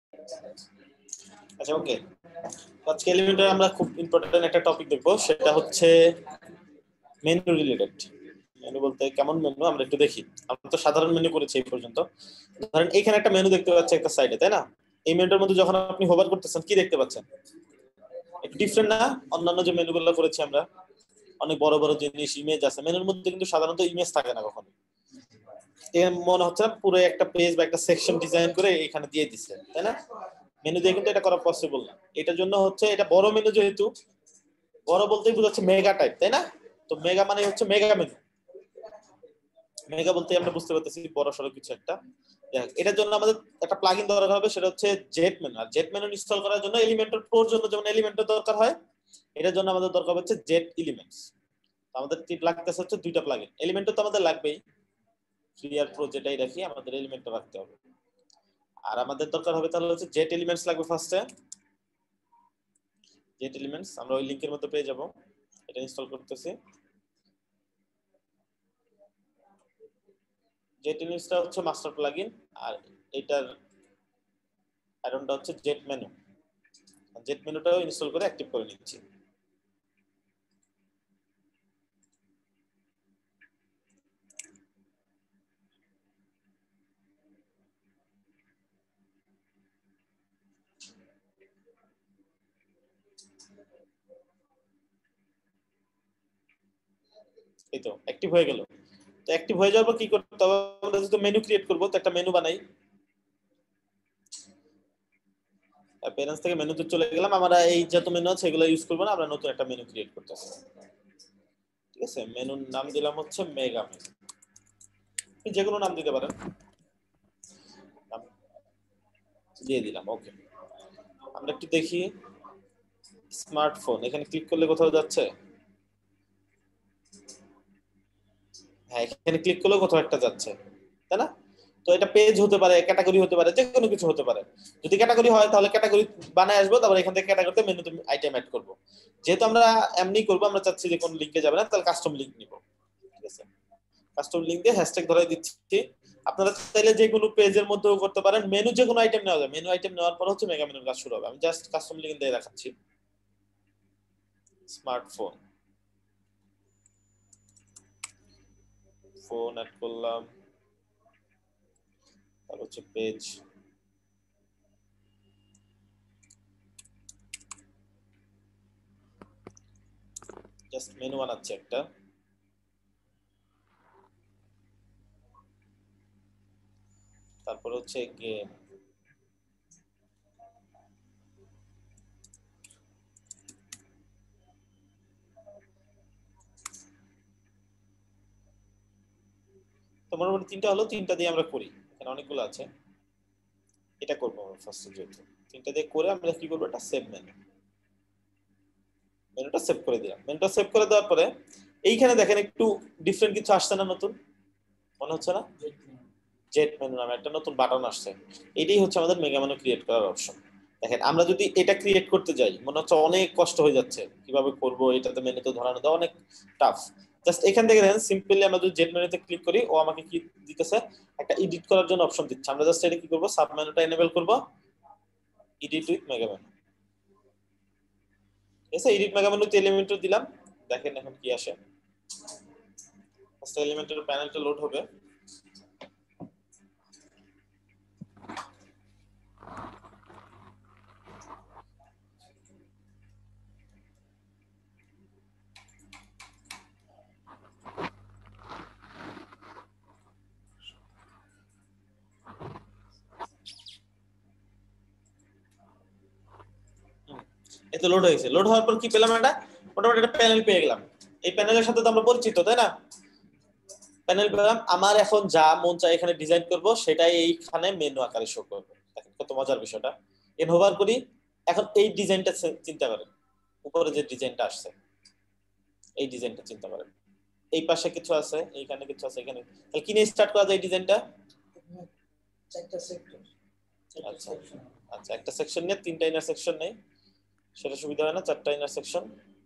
আচ্ছা ওকে, আজকে এলিমেন্টারে আমরা খুব ইম্পর্টেন্ট একটা টপিক দেখবো, সেটা হচ্ছে মেনু রিলেটেড। মেনু বলতে কেমন মেনু আমরা একটু দেখি। আমরা তো সাধারণ মেনু করেছি এই পর্যন্ত। ধরেন এখানে একটা মেনু দেখতে পাচ্ছেন একটা সাইডে, তাই না? এই মেনুটার মধ্যে যখন আপনি হোভার করতেছেন কি দেখতে পাচ্ছেন? একটু ডিফারেন্ট না অন্যান্য যে মেনুগুলো করেছি আমরা? অনেক বড় বড় জিনিস, ইমেজ আছে মেনুর মধ্যে, কিন্তু সাধারণত ইমেজ থাকে না কখনো। মনে হচ্ছে পুরো একটা পেজ বা একটা সেকশন ডিজাইন করে এখানে দিয়ে দিচ্ছে, তাই না? মেনু দিয়ে কিন্তু এটা করা পসিবল না। এটার জন্য হচ্ছে এটা বড় মেনু, যেহেতু বড় বলতেই বোঝাচ্ছে মেগা টাইপ, তাই না? তো মেগা মানে হচ্ছে মেগা মেনু। মেগা বলতে আমরা বুঝতে পারতেছি বড় সড়ো কিছু একটা। এটার জন্য আমাদের একটা প্লাগইন দরকার হবে, সেটা হচ্ছে জেট মেনু। আর জেট মেনু ইনস্টল করার জন্য এলিমেন্টর প্রোর জন্য যেমন এলিমেন্টর দরকার হয়, এটার জন্য আমাদের দরকার হচ্ছে জেট এলিমেন্টস। আমাদের কি লাগতেছে হচ্ছে দুইটা প্লাগইন। এলিমেন্টর তো আমাদের লাগবেই, ফ্রি আর প্রো যেটাই রাখি আমাদের এলিমেন্টর রাখতে হবে। আর আমাদের দরকার হবে তাহলে হচ্ছে জেট এলিমেন্টস লাগবে ফার্স্টে। জেট এলিমেন্টস আমরা ওই লিংকের মধ্যে পেয়ে যাব। এটা ইনস্টল করতেছি। জেট এলিমেন্টসটা হচ্ছে মাস্টার প্লাগইন, আর এটার অ্যাডনটা হচ্ছে জেট মেনু। জেট মেনুটাও ইনস্টল করে অ্যাক্টিভ করে নিচ্ছি। এই তো অ্যাক্টিভ হয়ে গেল। তো অ্যাক্টিভ হয়ে যাওয়ার পর কি করতে হবে? আমরা যেহেতু মেনু ক্রিয়েট করব, তো একটা মেনু বানাই। প্যারেন্টস থেকে মেনুতে চলে গেলাম। আমরা এই যত মেনু আছে এগুলো ইউজ করব না, আমরা নতুন একটা মেনু ক্রিয়েট করতেছি। ঠিক আছে, মেনুর নাম দিলাম হচ্ছে মেগা মেনু। আপনি যে কোনো নাম দিতে পারেন, নাম দিয়ে দিলাম। ওকে, আমরা একটু দেখি। স্মার্টফোন এখানে ক্লিক করলে কোথাও যাচ্ছে? হ্যাঁ, এখানে ক্লিক করলে কোথাও একটা যাচ্ছে, তাই না? তো এটা পেজ হতে পারে, ক্যাটাগরি হতে পারে, যে কোনো কিছু হতে পারে। যদি ক্যাটাগরি হয় তাহলে ক্যাটাগরি বানায় আসবো, তারপর এখান থেকে ক্যাটাগরিতে মেনুতে আইটেম অ্যাড করব। যেহেতু আমরা এমনি করব, আমরা চাচ্ছি যে কোন লিংকে যাবে না, তাহলে কাস্টম লিংক নিব। ঠিক আছে, কাস্টম লিংক দিয়ে হ্যাশট্যাগ ধরে দিচ্ছি। আপনারা চাইলে যে কোনো পেজের মধ্যেও করতে পারেন, মেনু যে কোনো আইটেম নেওয়া যায়। মেনু আইটেম নেওয়ার পর হচ্ছে মেগা মেনুর কাজ শুরু হবে। আমি জাস্ট কাস্টম লিংক দিয়ে দেখাচ্ছি। স্মার্টফোন, ফোন অ্যাড করলাম, তারপর হচ্ছে পেজ, জাস্ট মেনু বানাচ্ছি একটা। তারপর হচ্ছে গেম, তো মোটামুটি তিনটা হলো। তিনটা দিয়ে আমরা করি, এখানে অনেকগুলো আছে। এটা করবো আমরা ফার্স্টে, যেহেতু তিনটা দিয়ে করে আমরা কি করবো, একটা সেভ মেনু। মেনুটা সেভ করে দিলাম। মেনুটা সেভ করে দেওয়ার পরে এইখানে দেখেন একটু ডিফারেন্ট কিছু আসছে না? নতুন মনে হচ্ছে না? জেট মেনু নামে একটা নতুন বাটন আসছে। এটাই হচ্ছে আমাদের মেগা মেনু ক্রিয়েট করার অপশন। দেখেন আমরা যদি এটা ক্রিয়েট করতে যাই, মনে হচ্ছে অনেক কষ্ট হয়ে যাচ্ছে, কিভাবে করব, এটাতে মেনুতে ধরানো দেওয়া অনেক টাফ। জাস্ট এখান থেকে দেখেন সিম্পলি আমরা যদি জেট মেনুতে ক্লিক করি, ও আমাকে কি দিতেছে, একটা এডিট করার জন্য অপশন দিচ্ছে। আমরা জাস্ট এটা কি করব, সাব মেনুটা এনেবল করব, এডিট উইথ মেগা মেনু। এসে এডিট মেগা মেনুতে এলিমেন্টর দিলাম। দেখেন এখন কি আসে। ফার্স্ট এলিমেন্টের প্যানেলটা লোড হবে। এতে লোড হয়েছে। লোড হওয়ার পর কি পেলাম? এটা মোটামুটি একটা প্যানেল পেয়ে গেলাম। এই প্যানেলের সাথে তো আমরা পরিচিত, তাই না? প্যানেল পেলাম। আমার এখন যা মন চায় এখানে ডিজাইন করব, সেটাই এইখানে মেনু আকারে শো করবে। দেখেন কত মজার বিষয়টা। এন হোভার করি। এখন এই ডিজাইনটা চিন্তা করেন, উপরে যে ডিজাইনটা আসছে, এই ডিজাইনটা চিন্তা করেন। এই পাশে কিছু আছে, এইখানে কিছু আছে, এখানে। তাহলে কি নিয়ে স্টার্ট করা যায় এই ডিজাইনটা? চারটা সেক্টর, আচ্ছা আচ্ছা, একটা সেকশন নিয়ে তিনটা ইনার সেকশন নেই, সেটা সুবিধা হয় না? চারটা ইনার সেকশন।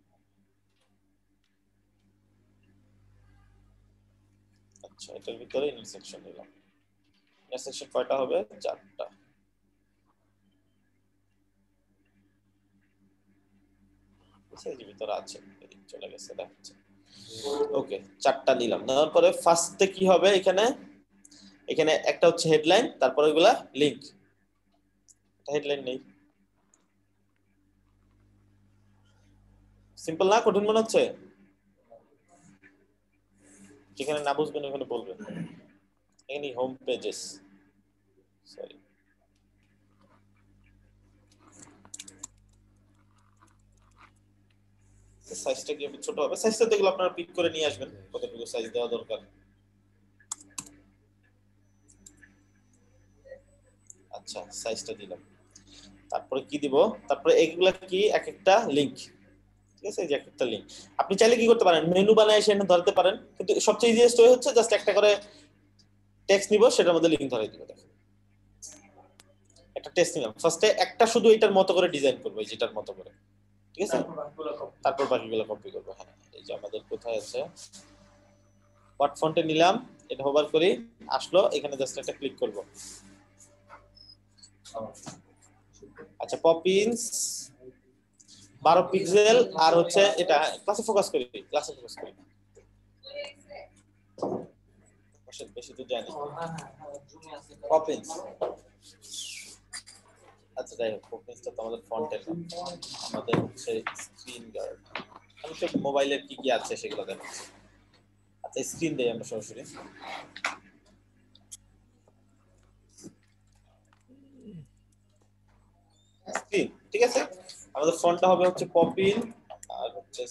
আচ্ছা, এটার ভিতরে ইনার সেকশন নিলাম। ইনার সেকশন কয়টা হবে? চারটা। সেই যে ভিতরে আছে, চলে গেছে দেখাচ্ছে। ওকে, 4টা নিলাম। তারপরে ফার্স্টে কি হবে এখানে, এখানে একটা হচ্ছে হেডলাইন, তারপরে ওইগুলা লিংক। হেডলাইন নেই, সিম্পল না, কঠিন মনে হচ্ছে? যেখানে না বুঝবেন ওখানে বলবেন। এখানে হোম পেজেস, সরি সাইজটা কি ছোট হবে? সাইজটা দেখলে আপনারা পিক করে নিয়ে আসবেন কতটুকু সাইজ দেওয়া দরকার। আচ্ছা, সাইজটা দিলাম। তারপরে কি দিব, তারপরে এইগুলা কি এক একটা লিংক, ঠিক আছে? এই যে একটা লিংক আপনি চাইলে কি করতে পারেন, মেনু বানায় এসে এখানে ধরতে পারেন, কিন্তু সবচেয়ে ইজিয়েস্ট ওয়ে হচ্ছে জাস্ট একটা করে টেক্সট নিব, সেটার মধ্যে লিংক ধরে দিব। দেখেন একটা টেক্সট নিলাম, ফার্স্টে একটা শুধু এটার মতো করে ডিজাইন করব, এই যেটার মতো করে, ঠিক আছে? তারপর বাকিগুলো কপি করব। হ্যাঁ, এই যে আমাদের কোথায় আছে, হোয়াট ফন্টে নিলাম, এটা হোভার করি, আসলো, এখানে জাস্ট একটা ক্লিক করব। আচ্ছা, পপিন্স 12 পিক্সেল, আর হচ্ছে এটা ক্লাসে ফোকাস করি, ক্লাসে ফোকাস করি, বেশি তো জানি পপিন্স। আচ্ছা যাই হোক, পপিন্সটা তো আমাদের ফন্টের নাম, আমাদের হচ্ছে স্ক্রিন গার্ড। আমি তো মোবাইলের কি কি আছে সেগুলো দেখাচ্ছি। আচ্ছা, স্ক্রিন দেই আমরা সরাসরি। স্ক্রিন, ঠিক আছে? আমাদের ফন্টটা হবে হচ্ছে পপিন, আর হচ্ছে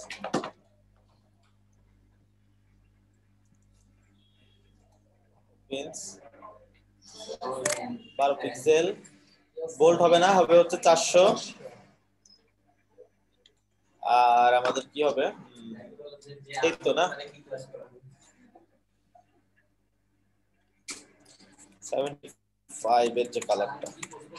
পিন্স 12 পিক্সেল, বোল্ড হবে না, হবে হচ্ছে 400। আর আমাদের কি হবে, এই তো না, 75 এর যে কালারটা,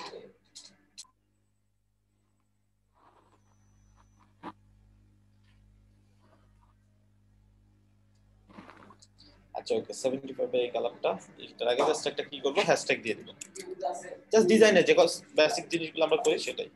আচ্ছা ওকে, 75 এর এই কালারটা, এটার আগে জাস্ট একটা কি করব, হ্যাশট্যাগ দিয়ে দিবেন। জাস্ট ডিজাইনের যে বেসিক জিনিসগুলো আমরা করি সেটাই।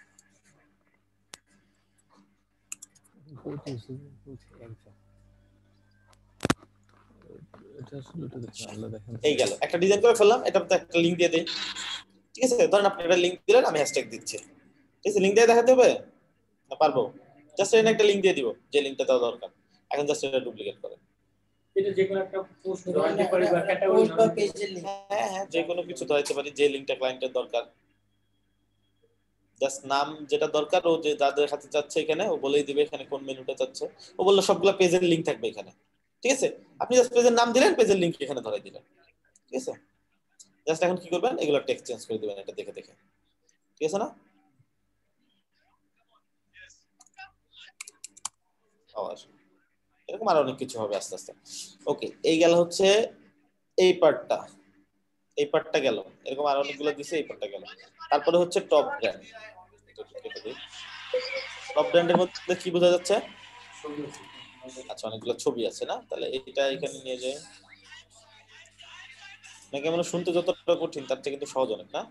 এই গেল, একটা ডিজাইন করে ফেললাম, এটাতে একটা লিংক দিয়ে দেই, ঠিক আছে? ধরেন আপনি একটা লিংক দিলেন, আমি হ্যাশট্যাগ দিচ্ছি, ঠিক আছে? লিংক দিয়ে দেখাতে হবে না? পারবো, জাস্ট এখানে একটা লিংক দিয়ে দিব, যে লিংকটা দেওয়া দরকার। এখন জাস্ট এটা ডুপ্লিকেট করেন, এটা যে কোনো একটা পোস্ট ধরাতে পারি বা ক্যাটাগরি বা পেজের লিংক। হ্যাঁ, যে কোনো কিছু ধরাইতে পারি, যে লিংকটা ক্লায়েন্টের দরকার, জাস্ট নাম যেটা দরকার, ও যে যাদের হাতে চাচ্ছে এখানে ও বলেই দিবে এখানে কোন মেনুটা চাচ্ছে। ও বললো সবগুলো পেজের লিংক থাকবে এখানে, ঠিক আছে? আপনি জাস্ট পেজের নাম দিলেন, পেজের লিংক এখানে ধরাই দিলেন, ঠিক আছে? জাস্ট এখন কি করবেন, এগুলো টেক্সট চেঞ্জ করে দিবেন এটা দেখে দেখে, ঠিক আছে না? আবার এরকম আরো অনেক কিছু হবে আস্তে আস্তে। ওকে, এই গেল হচ্ছে এই পার্টটা, এই পার্টটা গেল, এরকম আরো অনেকগুলো দিছে, এই পার্টটা গেল। তারপরে হচ্ছে টপ ব্র্যান্ড। টপ ব্র্যান্ডের মধ্যে কি বোঝা যাচ্ছে? আচ্ছা, অনেকগুলো ছবি আছে না, তাহলে এটা এখানে নিয়ে যাই। নাকি আমরা শুনতে যতটা কঠিন তার থেকে কিন্তু সহজ অনেক, না?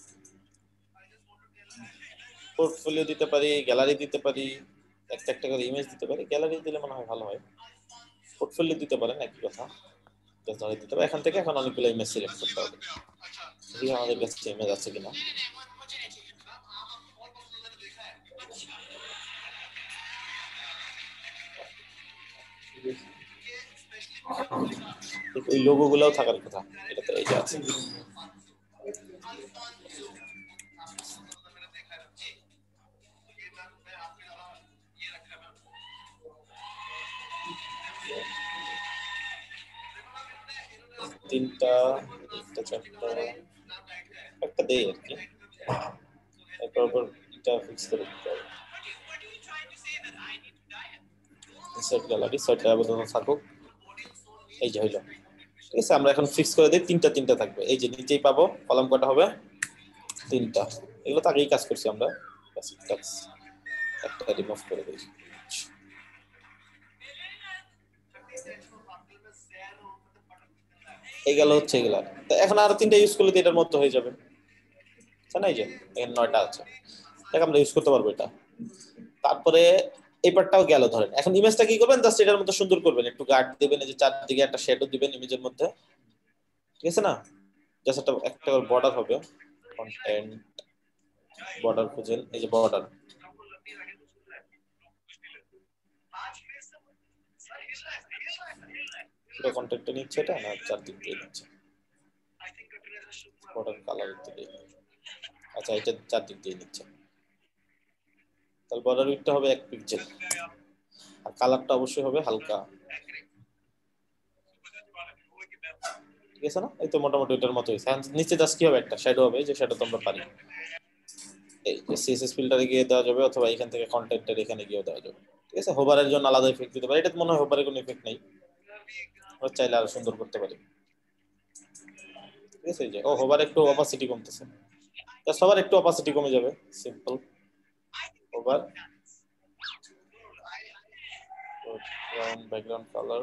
পোর্টফোলিও দিতে পারি, গ্যালারি দিতে পারি, একটা একটা করে ইমেজ দিতে পারি। গ্যালারি দিলে মনে হয় ভালো হয়, পোর্টফোলিও দিতে পারেন, একই কথা। জাস্ট ধরে দিতে হবে, এখান থেকে এখন অনেকগুলো ইমেজ সিলেক্ট করতে হবে। দেখি আমাদের কাছে ইমেজ আছে কিনা। ওই লোগো গুলাও থাকার কথা, এটা তো এই যে আছে। তিনটা, চারটা, একটা দেই আর কি, তারপর এটা ফিক্স করে দিতে হবে। ইনসার্ট গ্যালারি, সেটা আপাতত থাকুক, এই যে হইলো, ঠিক আছে? আমরা এখন ফিক্স করে দিই, তিনটা তিনটা থাকবে। এই যে নিচেই পাবো, কলাম কটা হবে? 3টা। এগুলো তো আগেই কাজ করছি আমরা, বেসিক কাজ, একটা রিমুভ করে দিই। এই গেল হচ্ছে এগুলা। তো এখন আরো 3টা ইউজ করলে তো এটার মতো হয়ে যাবে, তাই না? এই যে এখানে 9টা আছে, দেখ আমরা ইউজ করতে পারবো এটা। তারপরে এই পার্টটাও গেল ধরেন। এখন ইমেজটা কি করবেন, জাস্ট এটার মধ্যে সুন্দর করবেন, একটু গার্ড দিবেন, এই যে চারদিকে একটা শ্যাডো দিবেন ইমেজের মধ্যে, ঠিক আছে না? জাস্ট একটা বর্ডার হবে, কন্টেন্ট বর্ডার খুঁজেন, এই যে বর্ডার, পুরো কন্টেন্টটা নিচ্ছে এটা না চারদিক দিয়ে নিচ্ছে, বর্ডার কালার দিকে, আচ্ছা এটা চারদিক দিয়ে নিচ্ছে, তাহলে বর্ডার উইডথটা হবে 1 পিক্সেল, আর কালারটা অবশ্যই হবে হালকা, ঠিক আছে না? এই তো মোটামুটি এটার মতো হয়েছে। নিচে জাস্ট কি হবে, একটা শ্যাডো হবে, যে শ্যাডো তো আমরা পারি, এই যে সিএসএস ফিল্টারে গিয়ে দেওয়া যাবে, অথবা এখান থেকে কন্টেন্টের এখানে গিয়ে দেওয়া যাবে, ঠিক আছে? হোভারের জন্য আলাদা ইফেক্ট দিতে পারি, এটা মনে হয় হোভারের কোনো ইফেক্ট নেই, আমরা চাইলে আরো সুন্দর করতে পারি, ঠিক আছে? এই যে ও হোভার একটু অপাসিটি কমতেছে, জাস্ট হোভার একটু অপাসিটি কমে যাবে, simple hover, background colour,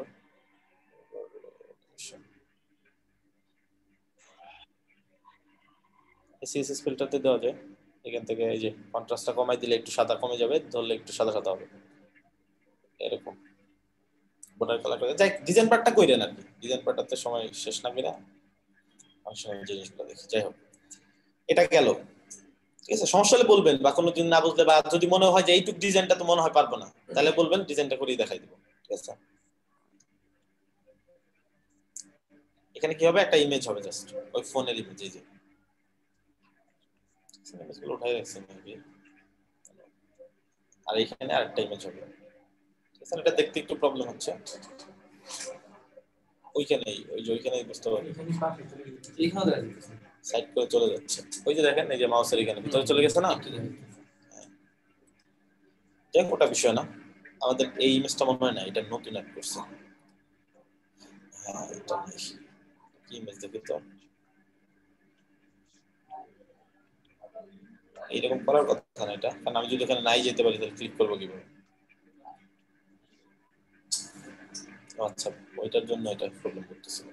CSS ফিল্টারতে দেওয়া যায়, এখান থেকে এই যে কন্ট্রাস্টটা কমাই দিলে একটু সাদা কমে যাবে, ধরলে একটু সাদা সাদা হবে, এরকম বর্ডার কালারটা যাই। ডিজাইন পার্টটা কইরেন আর কি, ডিজাইন পার্টটাতে সময় শেষ না করে অনেক সময় জিনিসগুলো দেখি। যাই হোক, এটা গেল, ঠিক আছে? সমস্যা হলে বলবেন, বা কোনো দিন না বুঝলে, বা যদি মনে হয় যে এইটুক ডিজাইনটা তো মনে হয় পারবো না, তাহলে বলবেন, ডিজাইনটা করেই দেখাই দিব, ঠিক আছে? এখানে কি হবে, একটা ইমেজ হবে, জাস্ট ওই ফোনের ইমেজ, এই যে ইমেজগুলো উঠাই রাখছি মেবি, আর এখানে আরেকটা ইমেজ হবে, ঠিক আছে? এটা দেখতে একটু প্রবলেম হচ্ছে, ওইখানেই ওই যে ওইখানেই বুঝতে পারি, সাইড করে চলে যাচ্ছে, ওই যে দেখেন এই যে মাউসের এখানে ভিতরে চলে গেছে না, যাই হোক ওটা বিষয় না, আমাদের এই ইমেজটা মনে হয় না, এটা নতুন অ্যাড করছে, হ্যাঁ এটা নেই, কি ইমেজ দেখি তো, এইরকম করার কথা না এটা, কারণ আমি যদি এখানে নাই যেতে পারি তাহলে ক্লিক করবো কিভাবে? আচ্ছা, ওইটার জন্য এটা প্রবলেম করতেছিল,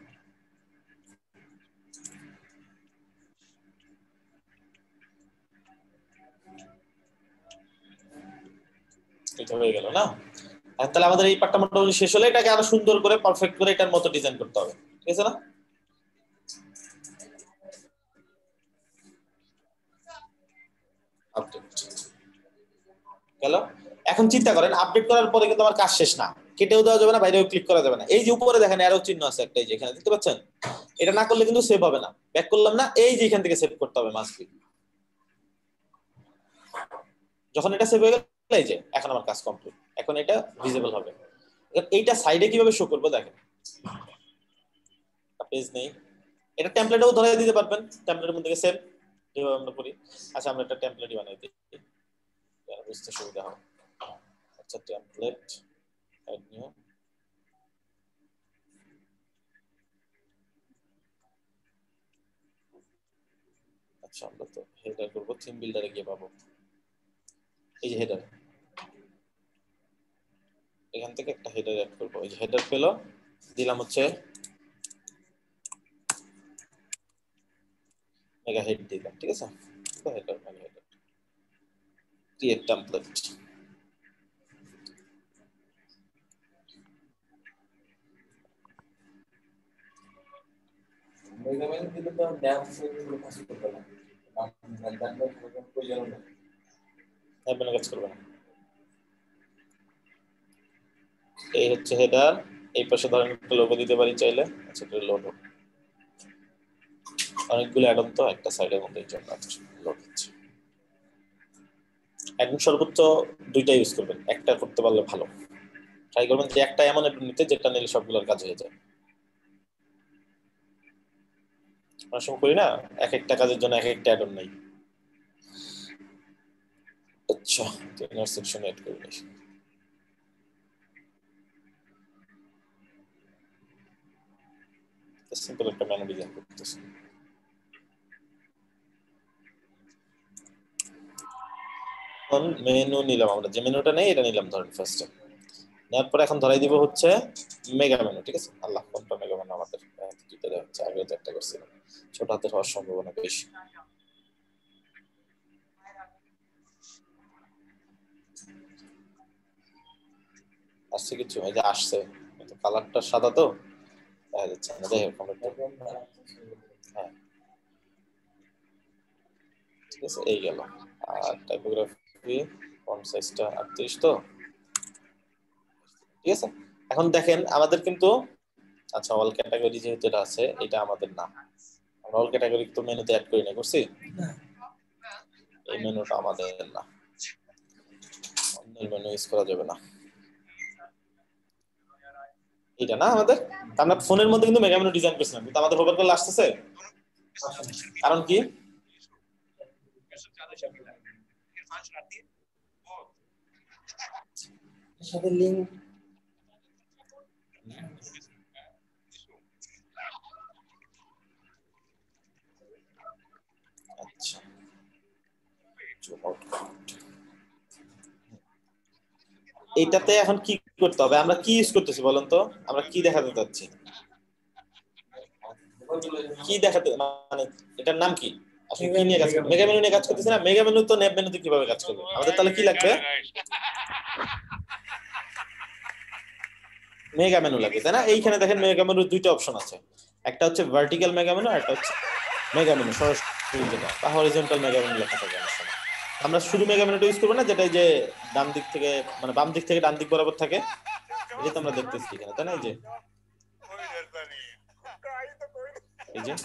এটা হয়ে গেল না? আর তাহলে আমাদের এই পার্টটা মোটামুটি শেষ হলে এটাকে আরো সুন্দর করে পারফেক্ট করে এটার মতো ডিজাইন করতে হবে, ঠিক আছে না? আপডেট গেল। এখন চিন্তা করেন, আপডেট করার পরে কিন্তু আমার কাজ শেষ না, কেটেও দেওয়া যাবে না, বাইরেও ক্লিক করা যাবে না, এই যে উপরে দেখেন অ্যারো চিহ্ন আছে একটা, এই যে এখানে দেখতে পাচ্ছেন, এটা না করলে কিন্তু সেভ হবে না, ব্যাক করলাম না, এই যে এখান থেকে সেভ করতে হবে মাস্ট বি, যখন এটা সেভ হয়ে গেল, এই যে এখন আমার কাজ কমপ্লিট, এখন এটা ভিজিবল হবে। এইটা সাইডে কিভাবে শো করবো দেখেন, পেজ নেই, এটা টেমপ্লেটও ধরে দিতে পারবেন, টেমপ্লেটের মধ্যে সেভ যেভাবে আমরা করি। আচ্ছা আমরা একটা টেমপ্লেটই বানাই দিই, বুঝতে সুবিধা হয়। আচ্ছা টেমপ্লেট অ্যাড নিউ, আচ্ছা আমরা তো হেডার করবো, থিম বিল্ডারে গিয়ে পাবো, এই যে হেডার, এখান থেকে একটা হেডার অ্যাড করবো, এই যে হেডার পেলো, দিলাম হচ্ছে মেগা হেড দিলাম, ঠিক আছে? Header mega header, create template, mega মেল দিলে তো ড্যাম সেগুলো কাজ করবে না, কাজ করবে না। এই হচ্ছে হেডার, এই পাশে ধরেন একটা লোগো দিতে পারি চাইলে, আচ্ছা এটা লোড হোক, অনেকগুলো অ্যাড অন তো একটা সাইডের মধ্যে জন্য লোড হচ্ছে। একদম সর্বোচ্চ দুইটা ইউজ করবেন, একটা করতে পারলে ভালো, ট্রাই করবেন যে একটা এমন একটু নিতে যেটা নিলে সবগুলোর কাজ হয়ে যায়। অনেক সময় করি না, এক একটা কাজের জন্য এক একটা অ্যাড অন নাই। আচ্ছা তো ইনার সেকশন এড করে নিই, সিম্পল একটা মেনু ডিজাইন করতেছি। মেনু নিলাম, আমরা যে মেনুটা নেই এটা নিলাম ধরেন ফার্স্টে, নেওয়ার পরে এখন ধরাই দিব হচ্ছে মেগা মেনু, ঠিক আছে? আল্লাহ কোনটা মেগা মেনু আমাদের দুইটা হচ্ছে, আগে তো একটা করছিলাম, ছোট হাতের হওয়ার সম্ভাবনা বেশি। আসছে কিছু, এই যে আসছে, কিন্তু কালারটা সাদা তো দেখা যাচ্ছে না। যাই হোক আমরা হ্যাঁ ঠিক আছে, এই গেল। আর টাইপোগ্রাফি ফন্ট সাইজটা 38 তো ঠিক আছে। এখন দেখেন আমাদের কিন্তু, আচ্ছা অল ক্যাটাগরি যেহেতু এটা আছে, এটা আমাদের না, আমরা অল ক্যাটাগরি তো মেনুতে অ্যাড করি না, করছি? এই মেনুটা আমাদের না, অন্যের মেনু ইউজ করা যাবে না, এটা না আমাদের। আমরা ফোনের মধ্যে কিন্তু মেগা মেনু ডিজাইন করছিলাম, কিন্তু আমাদের হোভার করলে আসতেছে, কারণ কি? সাথে লিংক আচ্ছা এটাতে এখন কি করতে হবে, আমরা কি ইউজ করতেছি বলেন তো, আমরা কি দেখাতে চাচ্ছি, কি দেখাতে, মানে এটার নাম কি আসলে, কি নিয়ে কাজ করবে? মেগা মেনু নিয়ে কাজ করতেছি না, মেগা মেনু তো নেব মেনুতে কিভাবে কাজ করবে, আমাদের তাহলে কি লাগবে? মেগা মেনু লাগবে, তাই না? এইখানে দেখেন মেগা মেনুর দুইটা অপশন আছে, একটা হচ্ছে ভার্টিক্যাল মেগা মেনু আর একটা হচ্ছে মেগা মেনু সরাসরি যেটা, বা হরিজন্টাল মেগা মেনু লেখা থাকে অনেক সময়। আমরা শুধু মেগা মেনুটা ইউজ করবো না, যেটা এই যে ডান দিক থেকে, মানে বাম দিক থেকে ডান দিক বরাবর থাকে, এই যে তো আমরা দেখতেছি এখানে, তাই না? এই যে এই যে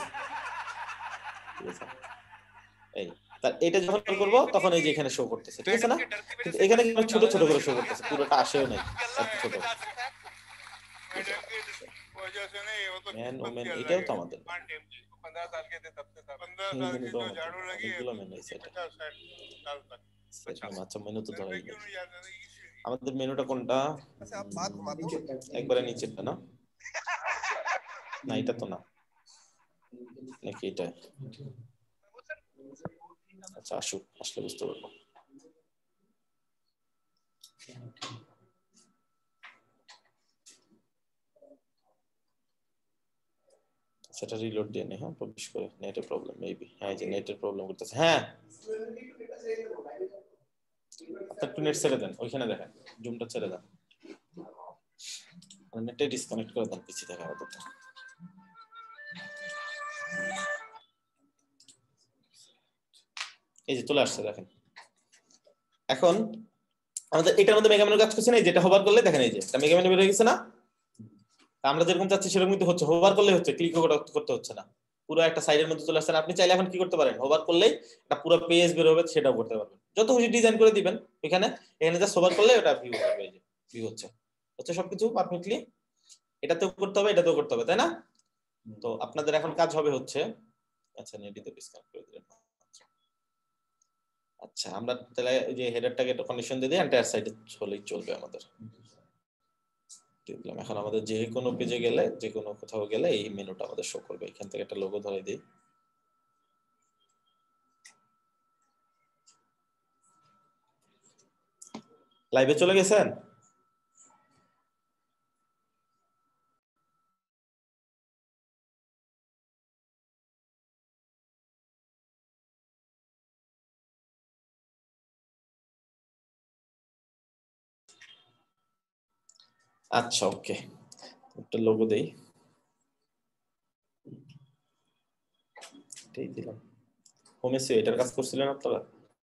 এই তার এটা যখন করব তখন এই যে এখানে শো করতেছে, ঠিক আছে না? কিন্তু এখানে ছোট ছোট করে শো করতেছে, পুরোটা আসেও নাই, ছোট ম্যান ওমেন, এটাও তো আমাদের আচ্ছা মেনু তো ধরাই নেই। আমাদের মেনুটা কোনটা? একবারে নিচেরটা না? না এটা তো না, নাকি এটা? আচ্ছা আসুক, আসলে বুঝতে পারবো। সেটা রিলোড দিয়ে নে, হ্যাঁ প্রবেশ করে, নেটের প্রবলেম মেবি, হ্যাঁ এই যে নেটের প্রবলেম করতেছে। হ্যাঁ আপনি একটু নেট ছেড়ে দেন, ওইখানে দেখেন জুমটা ছেড়ে দেন, নেটে ডিসকানেক্ট করে দেন পিছিয়ে থাকে আপাতত। এই যে চলে আসছে দেখেন। এখন আমাদের এটার মধ্যে মেগা মেনু কাজ করছে না, যেটা হোভার করলে দেখেন এই যে এটা মেগা মেনু বের হয়ে গেছে না? আমরা যেরকম চাচ্ছি সেরকম কিন্তু হচ্ছে, হোভার করলে হচ্ছে, ক্লিক করতে হচ্ছে না, পুরো একটা সাইডের মধ্যে চলে আসছে। আপনি চাইলে এখন কি করতে পারেন, হোভার করলেই একটা পুরো পেজ বের হবে, সেটাও করতে পারবেন, যত খুশি ডিজাইন করে দিবেন। এখানে জাস্ট হোভার করলে ওটা ভিউ হবে, এই যে ভিউ হচ্ছে সবকিছু পারফেক্টলি। এটাতেও করতে হবে, এটাতেও করতে হবে, তাই না? তো আপনাদের এখন কাজ হবে হচ্ছে, আচ্ছা নেটে ডিসকানেক্ট করে দিলেন। আচ্ছা আমরা তাহলে এই যে হেডারটাকে কন্ডিশন দিয়ে দিই, এন্টায়ার সাইডে হলেই চলবে আমাদের। দেখলাম এখন আমাদের যে কোনো পেজে গেলে, যে কোনো কোথাও গেলে এই মেনুটা আমাদের শো করবে। এখান থেকে একটা লোগো ধরে দিই, লাইভে চলে গেছেন? আচ্ছা ওকে, একটা লোগো দেই, এটাই দিলাম। হোমে সে এটার কাজ করছিলেন আপনারা,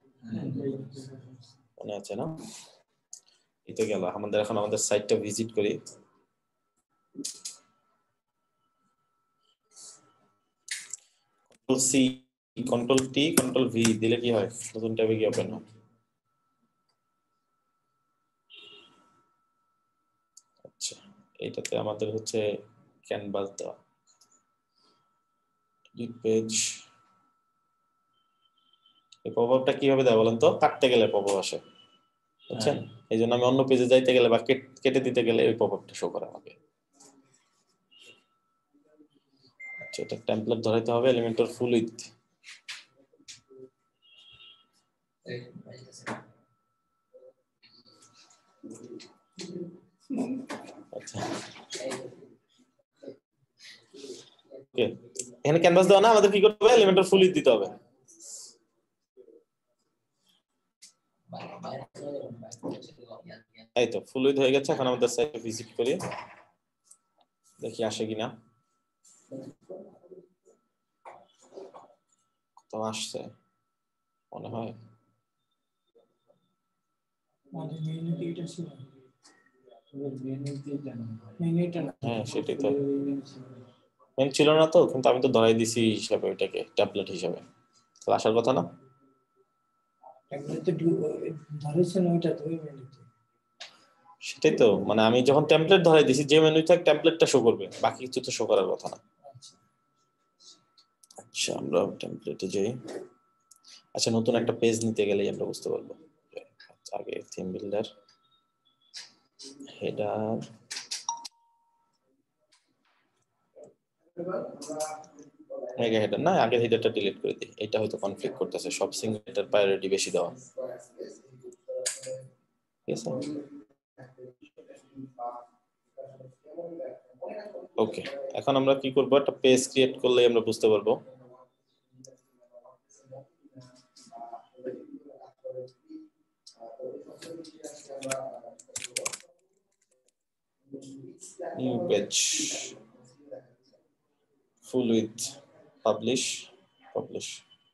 মনে আছে না? এই তো গেল আমাদের। এখন আমাদের সাইটটা ভিজিট করি। Control C, control T, control V দিলে কি হয়, নতুন ট্যাবে গিয়ে ওপেন হয়। আচ্ছা এইটাতে আমাদের হচ্ছে ক্যানভাস দেওয়া, এডিট পেজ। এই পপআপটা কিভাবে দেয় বলেন তো? কাটতে গেলে পপআপ আসে, বুঝছেন? এই জন্য আমি অন্য পেজে যাইতে গেলে বা কেটে দিতে গেলে ওই পপআপটা শো করে আমাকে। আচ্ছা এটা টেমপ্লেট ধরাইতে হবে, এলিমেন্টর ফুল উইথ। আচ্ছা ওকে, এখানে ক্যানভাস দেওয়া না, আমাদের কি করতে হবে, এলিমেন্টর ফুল উইথ দিতে হবে। এই তো ফুল উইথ হয়ে গেছে। এখন আমাদের সাইটে ভিজিট করি, দেখি আসে কিনা। তো আসছে মনে হয়। হ্যাঁ সেটাই তো, মেন ছিল না তো, কিন্তু আমি তো ধরাই দিছি হিসাবে ওইটাকে ট্যাবলেট হিসাবে, তো আসার কথা না। সেটাই তো, মানে আমি যখন টেমপ্লেট ধরাই দিছি, যে মেনু থাক টেমপ্লেটটা শো করবে, বাকি কিছু তো শো করার কথা না। আচ্ছা আমরা টেমপ্লেটে যাই। আচ্ছা নতুন একটা পেজ নিতে গেলেই আমরা বুঝতে পারবো। আগে theme builder, header, mega header না, আগে হেডারটা ডিলিট করে দিই, এটা হয়তো কনফ্লিক্ট করতেছে, সব সিঙ্গেলটার প্রায়োরিটি বেশি দেওয়া। ঠিক আছে, ওকে। এখন আমরা কি করব, একটা পেজ ক্রিয়েট করলে আমরা বুঝতে পারবো। New page, full with, publish, publish.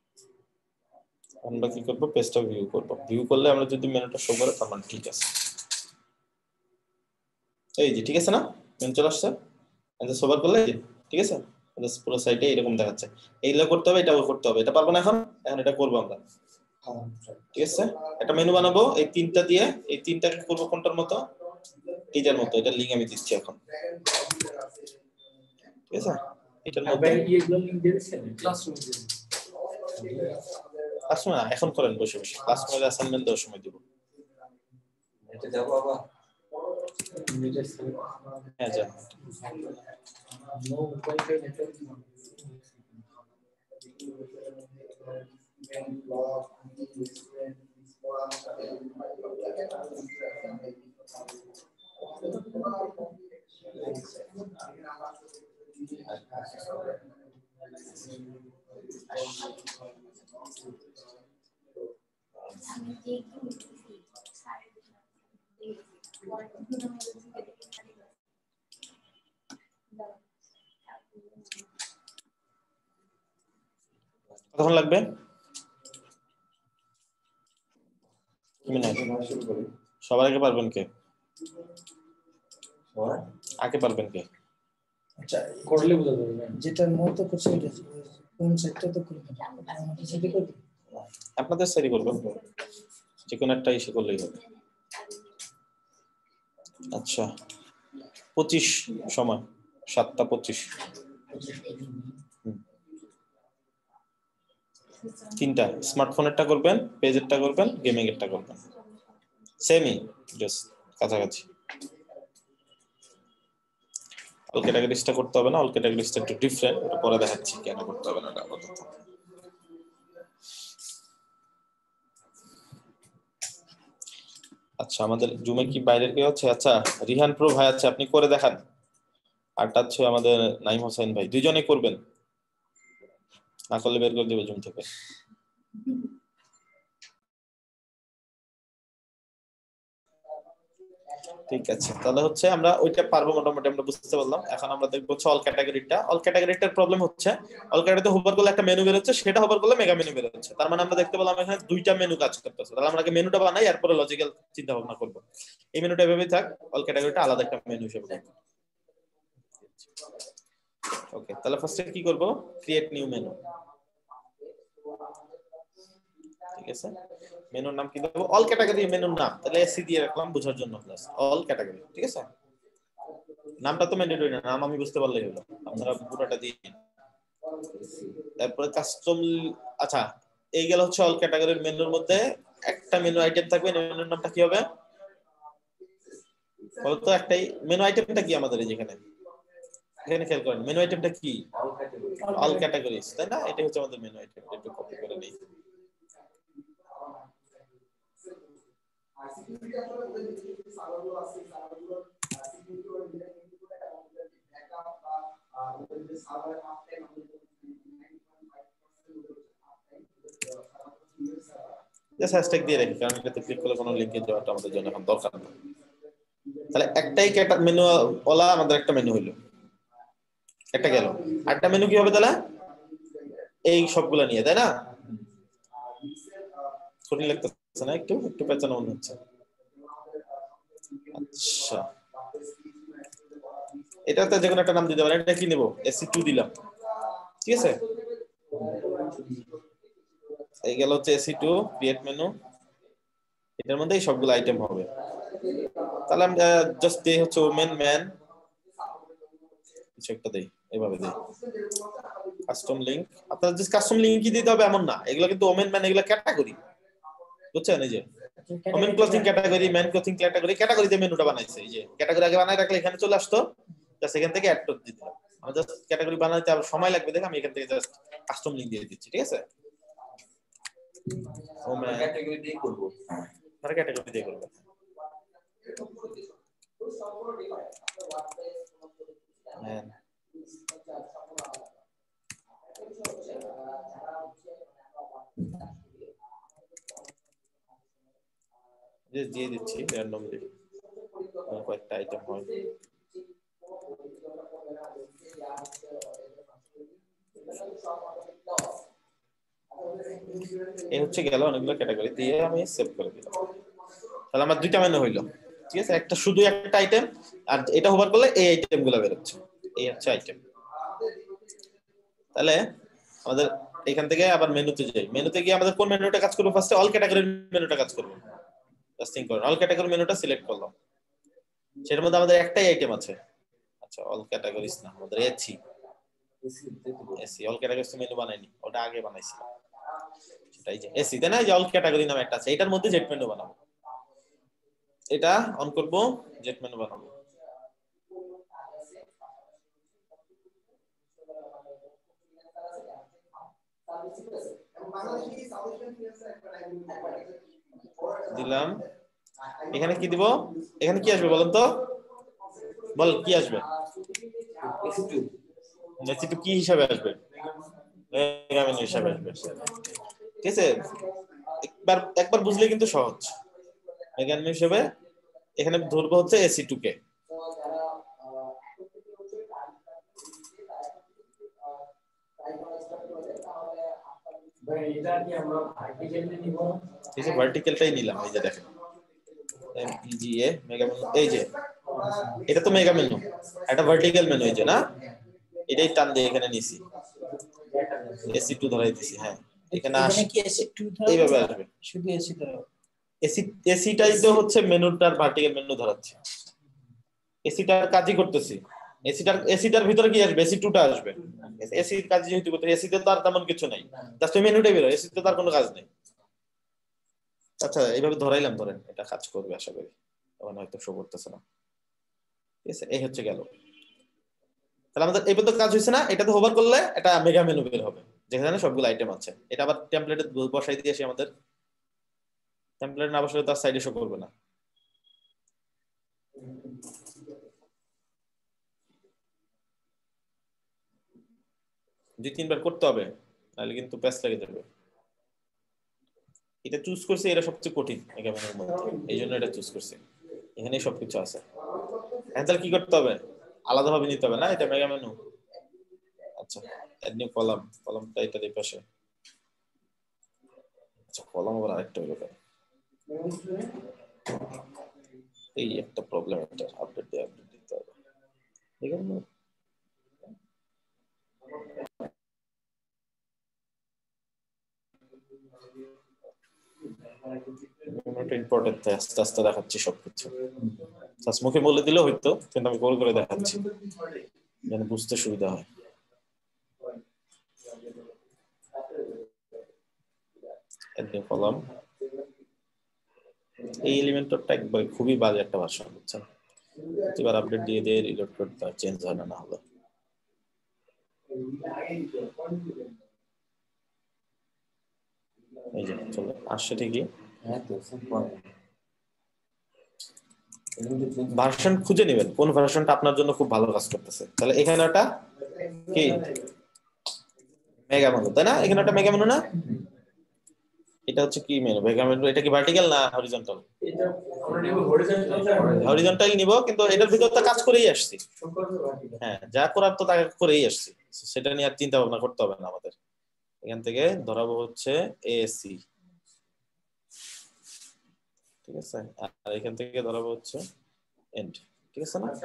আমরা কি করব, পেজটা ভিউ করব। ভিউ করলে আমরা যদি মেনুটা শো করে, তার মানে ঠিক আছে। এই যে ঠিক আছে না, মেনু চলে আসছে। এটা সবার করলে ঠিক আছে, পুরো সাইটে এরকম দেখাচ্ছে। এইগুলো করতে হবে, এটাও করতে হবে, এটা পারবো না এখন, এখন এটা করবো আমরা। ঠিক আছে, একটা মেনু বানাবো এই তিনটা দিয়ে, এই তিনটাকে করবো কোনটার মতো, টিজার মতো। এটা লিংক আমি দিচ্ছি এখন। ঠিক আছে, এটার মধ্যে ক্লাসরুমে এখন করেন বসে বসে, ক্লাসরুমের অ্যাসাইনমেন্ট দেওয়ার সময় দিব। এটা যাবো আবার, হ্যাঁ যা। কতক্ষণ লাগবে? সবার আগে পারবেন কে? আগে পারবেন কে? আচ্ছা করলে বোঝা যাবে, যেটার মতো করছে এটা কোন সেটটা তো করবে, আমাদের সেটা করবে, আপনাদের সাইডে করবেন, যে কোনো একটা ইস্যু করলেই হবে। আচ্ছা 25 সময়, 7টা 25। তিনটা, স্মার্টফোনেরটা করবেন, পেজেরটা করবেন, গেমিং এরটা করবেন, সেমই জাস্ট কাছাকাছি। অল ক্যাটাগরিজটা করতে হবে না, অল ক্যাটাগরিজটা একটু ডিফারেন্ট, ওটা পরে দেখাচ্ছি কেন করতে হবে না। আচ্ছা আমাদের জুমে কি বাইরের কেউ আছে? আচ্ছা রিহান প্রো ভাই আছে, আপনি করে দেখান। আরটা হচ্ছে আমাদের নাইম হোসেন ভাই, দুইজনেই করবেন, না করলে বের করে দেবে জুম থেকে। ঠিক আছে, তাহলে হচ্ছে আমরা ওইটা পারবো মোটামুটি, আমরা বুঝতে পারলাম। এখন আমরা দেখবো হচ্ছে অল ক্যাটাগরিটা। অল ক্যাটাগরিটার প্রবলেম হচ্ছে, অল ক্যাটাগরিতে হোভার করলে একটা মেনু বের হচ্ছে, সেটা হোভার করলে মেগা মেনু বের হচ্ছে। তার মানে আমরা দেখতে পেলাম এখানে দুইটা মেনু কাজ করতেছে। তাহলে আমরা আগে মেনুটা বানাই, এরপরে লজিক্যাল চিন্তা ভাবনা করব। এই মেনুটা এভাবেই থাক, অল ক্যাটাগরিটা আলাদা একটা মেনু হিসেবে থাকবে। ওকে, তাহলে ফার্স্টে কি করব, ক্রিয়েট নিউ মেনু। ঠিক আছে, মেনুর নাম কি দেব, অল ক্যাটাগরি মেনুর নাম, তাহলে এসি দিয়ে রাখলাম বোঝার জন্য, প্লাস অল ক্যাটাগরি। ঠিক আছে, নামটা তো ম্যান্ডেটরি না, নাম আমি বুঝতে পারলেই হলো, আপনারা পুরোটা দিয়ে। তারপরে কাস্টম, আচ্ছা এই গেল হচ্ছে অল ক্যাটাগরির মেনুর মধ্যে একটা মেনু আইটেম থাকবে, মেনুর নামটা কি হবে বলতো? একটাই মেনু আইটেমটা কি আমাদের, যেখানে এখানে খেয়াল করেন মেনু আইটেমটা কি, অল ক্যাটাগরিজ, তাই না? এটা হচ্ছে আমাদের মেনু আইটেম, একটু কপি করে নেই। জাস্ট হ্যাশট্যাগ দিয়ে রাখি, কারণ এটাতে ক্লিক করলে কোনো লিংকে যাওয়াটা আমাদের জন্য এখন দরকার না। তাহলে একটাই মেনু ওলা আমাদের একটা মেনু হইলো, একটা গেল। আরেকটা মেনু কি হবে তাহলে? এই সবগুলা নিয়ে, তাই না? কঠিন লাগতেছে না? একটু একটু পেঁচানো মনে হচ্ছে। আচ্ছা, এটাতে যে কোনো একটা নাম দিতে পারেন। এটা কি নেব? SC2 দিলাম, ঠিক আছে? এই গেল হচ্ছে SC2 ক্রিয়েট মেনু। এটার মধ্যে এই সবগুলো আইটেম হবে। তাহলে আমরা জাস্ট দেই হচ্ছে ওমেন ম্যান, কিছু একটা দেই, এইভাবে দেই কাস্টম লিংক। আপনার জাস্ট কাস্টম লিংকই দিতে হবে এমন না, এগুলো কিন্তু ওমেন ম্যান এগুলো ক্যাটাগরি, বুঝছেন? এই যে women clothing category, man clothing category, ক্যাটাগরিতে মেনুটা বানাইছে। এই যে ক্যাটাগরি আগে বানাই রাখলে এখানে চলে আসতো, জাস্ট এখান থেকে অ্যাড করে দিতে হবে। আমি জাস্ট ক্যাটাগরি বানাইতে আর সময় লাগবে দেখে আমি এখান থেকে জাস্ট কাস্টম লিংক দিয়ে দিচ্ছি, ঠিক আছে? ওমেন ক্যাটাগরি দিয়ে করব, আর ক্যাটাগরি দিয়ে করব। ম্যান দিয়ে দিচ্ছি র্যান্ডমলি, কয়েকটা আইটেম হয়। এই হচ্ছে গেল অনেকগুলো ক্যাটাগরি দিয়ে আমি সেভ করে দিলাম। তাহলে আমার দুইটা মেনু হইলো, ঠিক আছে? একটা শুধু একটা আইটেম, আর এটা হোভার করলে এই আইটেম গুলো বেরোচ্ছে। এই হচ্ছে আইটেম। তাহলে আমাদের এখান থেকে আবার মেনুতে যাই। মেনুতে গিয়ে আমাদের কোন মেনুটা কাজ করবে? ফার্স্টে অল ক্যাটাগরির মেনুটা কাজ করবে। জাস্ট থিংক করুন, অল ক্যাটাগরি মেনুটা সিলেক্ট করলাম, সেটার মধ্যে আমাদের একটাই আইটেম আছে। আচ্ছা, অল ক্যাটাগরিজ না, আমাদের এসি অল ক্যাটাগরিজ মেনু বানাইনি, ওটা আগে বানাইছিলাম। সেটাই যে এসি, তাই না? যে অল ক্যাটাগরি নামে একটা আছে, এটার মধ্যে জেট মেনু বানাবো। এটা অন করব, জেট মেনু বানাবো। দিলাম। এখানে কি দিব? এখানে কি আসবে বলেন তো? বল কি আসবে? SC2 কি হিসাবে আসবে? মেগা মেনু হিসাবে আসবে, ঠিক আছে? একবার বুঝলে কিন্তু সহজ। মেগা মেনু হিসাবে এখানে ধরবো হচ্ছে SC2 কে। এই যে ভার্টিক্যালটাই নিলাম, এই যে দেখেন MPGA মেগা মেনু। এই যে এটা তো মেগা মেনু, এটা ভার্টিক্যাল মেনু, এই যে না, এটাই টান দিয়ে এখানে নিছি, SC2 ধরাই দিছি। হ্যাঁ, এখানে আসে কি SC2 ধরা এইভাবে আসবে, শুধু SC ধরা। এসিটাই তো হচ্ছে মেনুটার ভার্টিক্যাল মেনু ধরাচ্ছে। এসিটার কাজই করতেছি। এসিটার ভিতরে কি আসবে? SC2 টা আসবে। এসির কাজ যেহেতু করতে, এসিতে তো আর তেমন কিছু নাই, জাস্ট ওই মেনুটাই বেরো, এসিতে তার কোনো কাজ নেই। আচ্ছা, এইভাবে ধরাইলাম, ধরেন এটা কাজ করবে আশা করি। তখন হয়তো শো করতেছে না, ঠিক আছে? এই হচ্ছে গেল। তাহলে আমাদের এই পর্যন্ত কাজ হয়েছে না? এটাতে হোভার করলে এটা মেগা মেনু বের হবে, যেখানে সবগুলো আইটেম আছে। এটা আবার টেমপ্লেটে বসাই দিয়ে আসি, আমাদের টেমপ্লেট না বসালে তার সাইডে শো করবে না। দুই তিনবার করতে হবে, তাহলে কিন্তু প্যাচ লেগে যাবে। এটা চুজ করছি, এটা সবচেয়ে কঠিন মেগা মেনুর মধ্যে, এই জন্য এটা চুজ করছি। এখানেই সবকিছু আছে। এখন তাহলে কি করতে হবে? আলাদাভাবে নিতে হবে না, এটা মেগা মেনু। আচ্ছা, অ্যাড নিউ কলাম, কলামটা এটা এই পাশে। আচ্ছা, কলাম আবার আরেকটা হলো, এই একটা প্রবলেম, এটা আপডেট দিতে হবে, ঠিক আছে? ইম্পর্টেন্ট, আস্তে আস্তে দেখাচ্ছি সবকিছু। মুখে বলে দিলে হয়তো, কিন্তু আমি গোল করে দেখাচ্ছি যেন বুঝতে সুবিধা হয়। কলাম, এই এলিমেন্টরটা একবার খুবই বাজে একটা ভার্সন, বুঝছেন? এবার আপডেট দিয়ে দিয়ে রিলোড করতে হয়, চেঞ্জ হয় না হলে। এই যে চলো আসছে ঠিকই। ভার্সন খুঁজে নেবেন, কোন ভার্সনটা আপনার জন্য খুব ভালো কাজ করতেছে। তাহলে এখানে একটা কি মেগা মেনু, তাই না? এখানে একটা মেগা মেনু না? এটা হচ্ছে কি মেনু মেনু, এটা কি ভার্টিক্যাল না হরিজন্টাল? এটা আমরা নিব হরিজন্টাল। হরিজন্টাল নিব, কিন্তু এটার ভিতর তো কাজ করেই আসছি। হ্যাঁ, যা করার তো তাকে করেই আসছি, সেটা নিয়ে আর চিন্তা ভাবনা করতে হবে না আমাদের। এখান থেকে ধরাবো হচ্ছে এসি, ঠিক আছে, আর এখান থেকে ধরাবো হচ্ছে এন্ড, ঠিক আছে না? আচ্ছা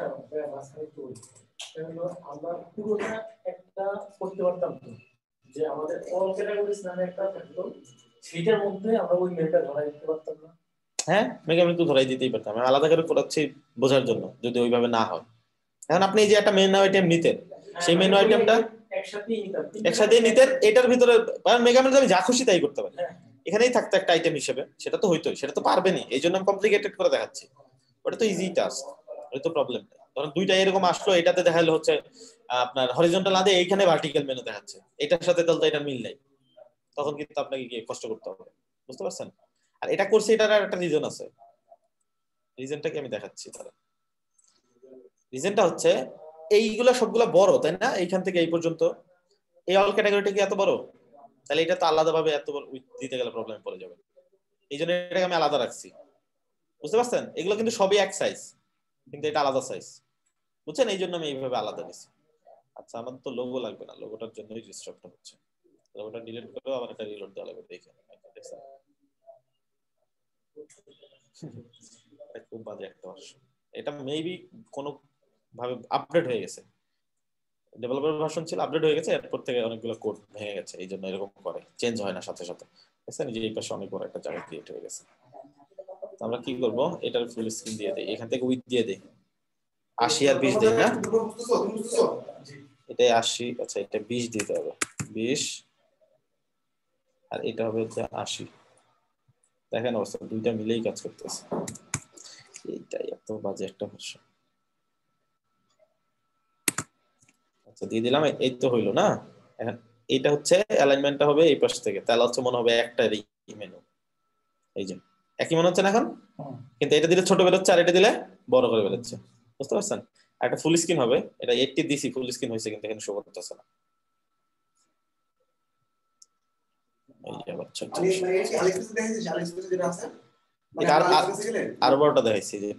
আমরা পুরোটা একটা করতে পারতাম তো, যে আমাদের অল ক্যাটাগরিজ নামে একটা থাকতো, সেটার মধ্যে আমরা ওই মেলটা ধরাই দিতে পারতাম না? হ্যাঁ, মেগামিল তো ধরাই দিতেই পারতাম, আমি আলাদা করে করাচ্ছি বোঝার জন্য যদি ওইভাবে না হয়। এখন আপনি এই যে একটা মেনু আইটেম নিতেন, সেই মেনু আইটেমটা একসাথে নিতেন, এটার ভিতরে মেগামিল আমি যা খুশি তাই করতে পারি, এখানেই থাকতো একটা আইটেম হিসেবে, সেটা তো হইতোই, সেটা তো পারবেনি, এই জন্য আমি কমপ্লিকেটেড করে দেখাচ্ছি। ওটা তো ইজি টাস্ক, ওটা তো প্রবলেম নেই। ধরুন দুইটা এরকম আসলো, এটাতে দেখালো হচ্ছে আপনার হরিজন্টাল না দিয়ে এইখানে ভার্টিক্যাল মেনু দেখাচ্ছে, এটার সাথে তাহলে এটা মিল নাই, তখন কিন্তু আপনাকে গিয়ে কষ্ট করতে হবে, বুঝতে পারছেন? আর এটা করছে, এটার একটা রিজন আছে, রিজনটা কি আমি দেখাচ্ছি। তাহলে রিজনটা হচ্ছে এইগুলা সবগুলা বড়, তাই না? এইখান থেকে এই পর্যন্ত এই অল ক্যাটাগরিটা কি এত বড়? তাহলে এটা তো আলাদাভাবে এত বড় দিতে গেলে প্রবলেম পড়ে যাবে, এই জন্য এটাকে আমি আলাদা রাখছি, বুঝতে পারছেন? এগুলো কিন্তু সবই এক সাইজ, কিন্তু এটা আলাদা সাইজ, বুঝছেন? এই জন্য আমি এইভাবে আলাদা নিছি। আচ্ছা, আমার তো লোগো লাগবে না, লোগোটার জন্যই ডিস্টার্বটা হচ্ছে, লোগোটা ডিলিট করে আবার একটা রিলোড দেওয়া লাগবে, দেখেন দেখছেন? খুব বাজে একটা ভার্সন, এটা মেবি কোনো ভাবে আপডেট হয়ে গেছে, ডেভেলপার ভার্সন ছিল, আপডেট হয়ে গেছে, এরপর থেকে অনেকগুলো কোড ভেঙে গেছে, এই জন্য এরকম করে, চেঞ্জ হয় না সাথে সাথে, বুঝছেন? যে এই পাশে অনেক বড় একটা জায়গা ক্রিয়েট হয়ে গেছে। আমরা কি করব, এটার ফুল স্ক্রিন দিয়ে দেই, এখান থেকে উইথ দিয়ে দেই 80 আর 20 দেই না, এটা 80, আচ্ছা এটা 20 দিতে হবে, 20 আর এটা হবে হচ্ছে 80। দেখেন অবস্থা, দুইটা মিলেই কাজ করতেছে, এইটাই এত বাজে একটা ভার্সন। আচ্ছা দিয়ে দিলাম, এই তো হইলো না? এখন এটা হচ্ছে অ্যালাইনমেন্টটা হবে এই পাশ থেকে, তাহলে হচ্ছে মনে হবে একটারই মেনু, এই যে একই মনে হচ্ছে না এখন? কিন্তু এটা দিলে ছোট বেরোচ্ছে, আর এটা দিলে বড় করে বেরোচ্ছে, বুঝতে পারছেন? আর একটা ফুল স্ক্রিন হবে, এটা 80 দিছি, ফুল স্ক্রিন হয়েছে কিন্তু এখানে শো করতেছে না, এই যে আবার ছোট আরো বড়টা দেখাইছি, যে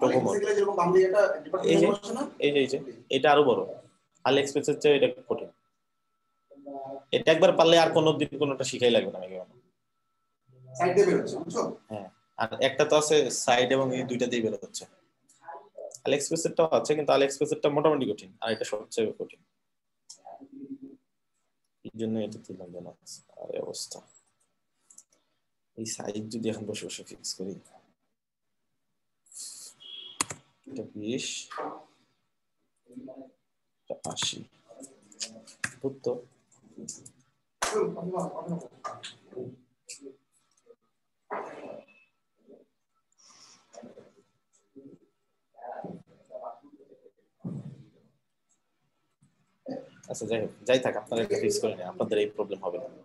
এই যে এটা আরো বড়, আলি এক্সপ্রেসের চেয়ে এটা কঠিন, এটা একবার পারলে আর কোনোদিন কোনোটা শিখাই লাগবে না আমাকে। হ্যাঁ, আর একটা তো আছে সাইড এবং এই দুইটা দিয়ে বের হচ্ছে, আলি এক্সপ্রেসেরটাও আছে, কিন্তু আলি এক্সপ্রেসেরটা মোটামুটি কঠিন, আর এটা সবচেয়ে কঠিন, এই জন্য এটা দিলাম না। আর অবস্থা, এই সাইজ যদি এখন বসে বসে ফিক্স করি, এটা 20 80 বুঝতো? আচ্ছা যাই হোক, যাই থাক, আপনারা এটা ফিক্স করে নিন, আপনাদের এই প্রবলেম হবে না।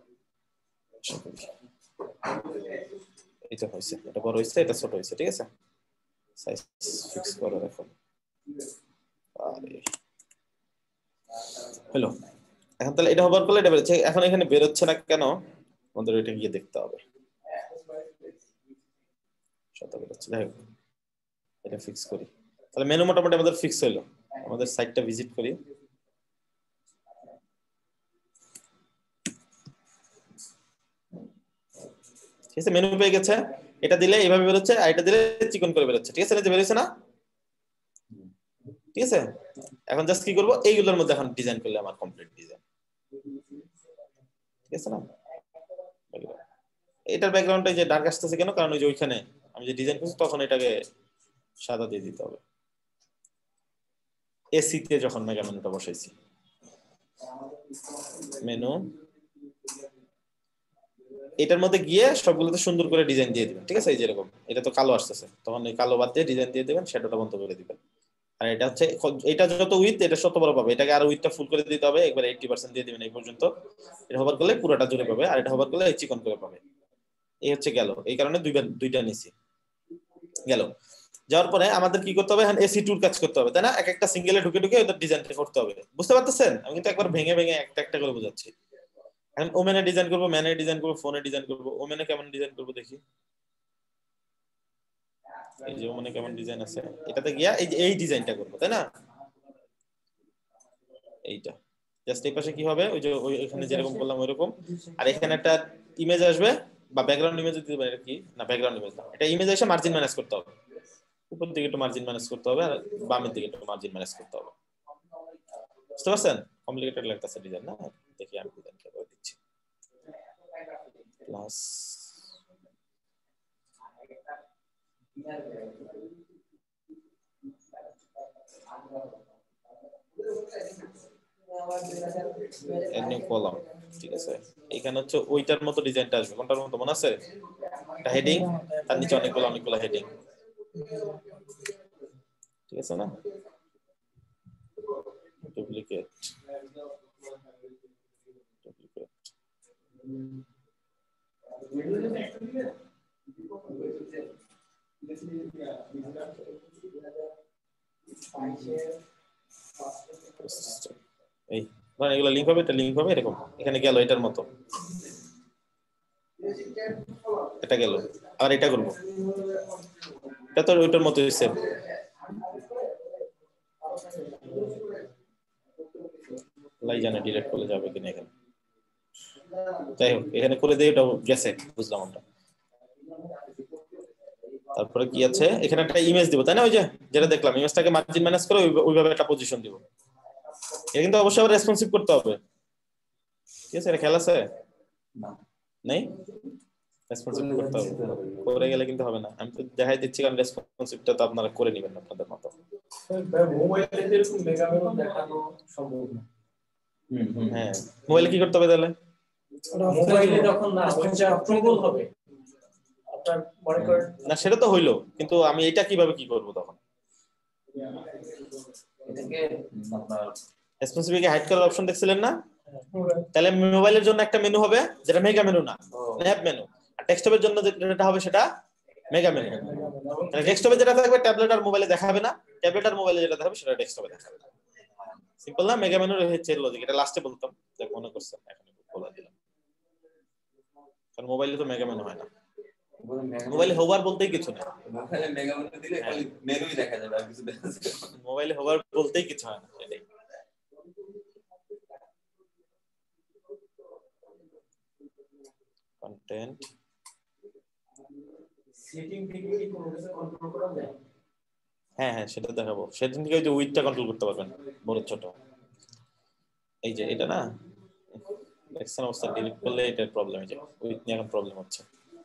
এটা হয়েছে, এটা বড় হয়েছে, এটা ছোট হয়েছে, ঠিক আছে, সাইজ ফিক্স করে রাখুন। হলো, এখন তাহলে এটা হবার করলে এটা বেরোচ্ছে, এখন এখানে বেরোচ্ছে না কেন, আমাদের এটা গিয়ে দেখতে হবে। যাই হোক, এটা ফিক্স করি, তাহলে মেনু মোটামুটি আমাদের ফিক্স হলো। আমাদের সাইটটা ভিজিট করি, ঠিক আছে, মেনু পেয়ে গেছে, এটা দিলে এইভাবে বেরোচ্ছে, আর এটা দিলে চিকন করে বেরোচ্ছে, ঠিক আছে, যে বেরোচ্ছে না, ঠিক আছে। এখন জাস্ট কি করবো, এইগুলোর মধ্যে এখন ডিজাইন করলে আমার কমপ্লিট ডিজাইন, ঠিক আছে না? এটার ব্যাকগ্রাউন্ডটা যে ডার্ক আসতেছে কেন, কারণ ওই যে ওইখানে আমি যে ডিজাইন করছি তখন এটাকে সাদা দিয়ে দিতে হবে, এসি তে যখন মেগা মেনুটা বসাইছি। মেনু এটার মধ্যে গিয়ে সবগুলোতে সুন্দর করে ডিজাইন দিয়ে দিবেন, ঠিক আছে, এই যেরকম এটা তো কালো আসতেছে, তখন এই কালো বাদ দিয়ে ডিজাইন দিয়ে দিবেন, শ্যাডোটা বন্ধ করে দিবেন। আর এটা হচ্ছে, এটা যত উইথ এটা তত বড় পাবে, এটাকে আরো উইথটা ফুল করে দিতে হবে, একবার 80% দিয়ে দিবেন এই পর্যন্ত, এটা হবার করলে পুরোটা জুড়ে পাবে, আর এটা হবার করলে চিকন করে পাবে। এই হচ্ছে গেল, এই কারণে দুইটা নিছি। গেল, যাওয়ার পরে আমাদের কি করতে হবে, এখন এসি টুর কাজ করতে হবে, তাই না? এক একটা সিঙ্গেলে ঢুকে ঢুকে ওদের ডিজাইনটা করতে হবে, বুঝতে পারতেছেন? আমি কিন্তু একবার ভেঙে ভেঙে একটা একটা করে বোঝাচ্ছি। এখন ওমেনে ডিজাইন করব, ম্যানে ডিজাইন করব, ফোনে ডিজাইন করব। ওমেনে কেমন ডিজাইন করব দেখি। এই যে ওমেনে কেমন ডিজাইন আছে, এটাতে গিয়া এই যে এই ডিজাইনটা করব, তাই না? এইটা জাস্ট এই পাশে কি হবে, ওই যে ওইখানে যেরকম করলাম ওইরকম। আর এখানে একটা ইমেজ আসবে বা ব্যাকগ্রাউন্ড ইমেজ দিতে পারে। এটা কি না, ব্যাকগ্রাউন্ড ইমেজ না, এটা ইমেজ এসে মার্জিন ম্যানেজ করতে হবে। উপর দিকে একটু মার্জিন ম্যানেজ করতে হবে আর বামের দিকে একটু মার্জিন ম্যানেজ করতে হবে। বুঝতে পারছেন? কমপ্লিকেটেড লাগতেছে ডিজাইন না? দেখি আমি ডিজাইনটা করে দিচ্ছি। প্লাস এমনি কলাম, ঠিক আছে। এখানে হচ্ছে ওইটার মতো ডিজাইনটা আসবে। কোনটার মতো মনে আছে? একটা হেডিং, তার নিচে অনেকগুলো হেডিং, ঠিক আছে না? ডুপ্লিকেট এই মানে এগুলো লিংক হবে, এটা লিংক হবে এরকম। এখানে গেল এটার মতো, এটা গেল। আর এটা করব, এটা তো ওইটার মতো সেম। লাই জানে ডিলিট করলে যাবে কিনা এখানে। যাই হোক, এখানে করে দিয়ে এটা গেছে, বুঝলাম আমরা। তারপরে কি আছে, এখানে একটা ইমেজ দিব, তাই না? ওই যে যেটা দেখলাম, ইমেজটাকে মার্জিন ম্যানেজ করে ওইভাবে একটা পজিশন দিব। এটা কিন্তু অবশ্যই আবার রেসপন্সিভ করতে হবে, ঠিক আছে? এটা খেয়াল আছে? নেই, রেসপন্সিভ করতে হবে। করে গেলে কিন্তু হবে না। আমি তো দেখাই দিচ্ছি, কারণ রেসপন্সিভটা তো আপনারা করে নেবেন আপনাদের মতো। মোবাইলে এরকম মেগা মেনু দেখানো সম্ভব না। হ্যাঁ, মোবাইলে কি করতে হবে তাহলে? মোবাইলে যখন না টগল হবে আপনার মনে করেন না, সেটা তো হইলো, কিন্তু আমি এটা কিভাবে কি করব তখন? এটাকে আপনার রেসপন্সিভকে হাইড করার অপশন দেখছিলেন না? তাহলে মোবাইলের জন্য একটা মেনু হবে যেটা মেগা মেনু না, স্ন্যাপ মেনু। আর ডেস্কটপের জন্য যেটা হবে সেটা মেগা মেনু। মানে ডেস্কটপে যেটা থাকবে ট্যাবলেট আর মোবাইলে দেখাবে না, ট্যাবলেট আর মোবাইলে যেটা দেখাবে সেটা ডেস্কটপে দেখাবে। সিম্পল না? মেগা মেনুর হচ্ছে লজিক। এটা লাস্টে বলতাম, দেখ মনে করছেন, এখন বলে দিলাম। কারণ মোবাইলে তো মেগা মেনু হয় না, মোবাইলে হোভার বলতেই কিছু না। মোবাইলে মেগা মেনু দিলে খালি মেনুই দেখা যাবে, আর কিছু দেখা যাবে না। মোবাইলে হোভার বলতেই কিছু হয় না, সেটাই। কন্টেন্ট সেটিং থেকে কি কোনো কিছু কন্ট্রোল করা যায়? হ্যাঁ হ্যাঁ, সেটা দেখাবো। সেদিন থেকে ওই যে উইথটা কন্ট্রোল করতে পারবেন, বড় ছোট। এই যে এটা না, দেখছেন অবস্থা, ডিলিট করলে এটার প্রবলেম হয়ে যায়। উইথ নিয়ে এখন প্রবলেম হচ্ছে।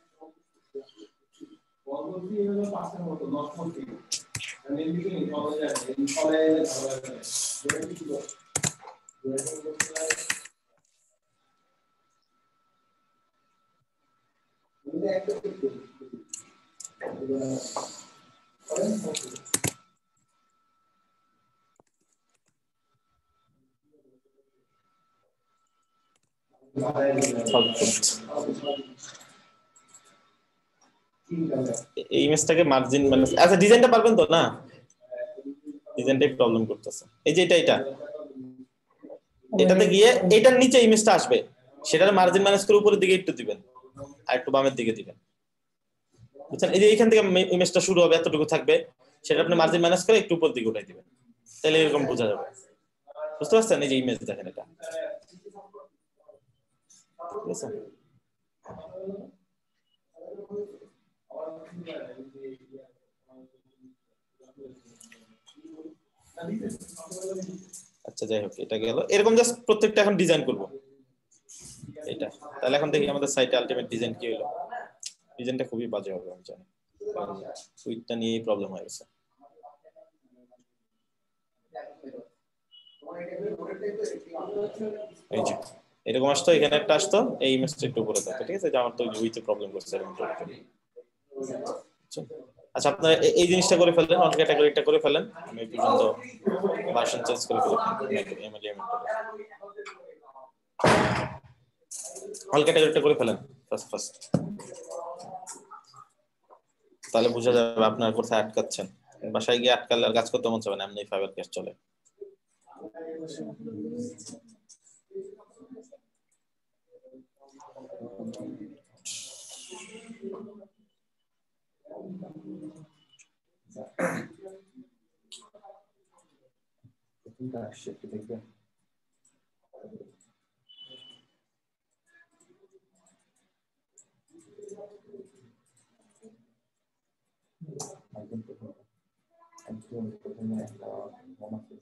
এই ইমেজটাকে মার্জিন মানে, আচ্ছা ডিজাইনটা পারবেন তো না? ডিজাইনটাই প্রবলেম করতেছে। এই যে এটা এটাতে গিয়ে এটার নিচে ইমেজটা আসবে, সেটার মার্জিন ম্যানেজ করে উপরের দিকে একটু দিবেন আর একটু বামের দিকে দিবেন, বুঝছেন? এই যে এখান থেকে ইমেজটা শুরু হবে, এতটুকু থাকবে, সেটা আপনি মার্জিন ম্যানেজ করে একটু উপর দিকে উঠাই দিবেন, তাহলে এরকম বোঝা যাবে। বুঝতে পারছেন? এই যে ইমেজ দেখেন, এটা ঠিক আছে? আচ্ছা যাই হোক, এটা গেল। এরকম জাস্ট প্রত্যেকটা এখন ডিজাইন করব এটা। তাহলে এখন দেখি আমাদের সাইটে আলটিমেট ডিজাইন কি হলো। ডিজাইনটা খুবই বাজে হবে আমি জানি, কারণ সুইটটা নিয়েই প্রবলেম হয়ে গেছে। এই যে এরকম আসতো, এখানে একটা আসতো, এই ইমেজটা একটু উপরে থাকতো, ঠিক আছে? যে আমার তো উইথে প্রবলেম করছে এরকম। আচ্ছা, আপনারা এই জিনিসটা করে ফেললেন, অন ক্যাটাগরিটা করে ফেলেন। আমি এই পর্যন্ত ভার্সন চেঞ্জ করে ফেললাম অল ক্যাটাগরিটা করে ফেলেন ফার্স্ট। তাহলে বোঝা যাবে আপনার কোথায় আটকাচ্ছেন। বাসায় গিয়ে আটকালে আর কাজ করতে মন চাবে না, এমনি ফাইবার ক্যাশ চলে। কোনটা আসছে একটু দেখবে। প্রথমে একটা মনে ছিল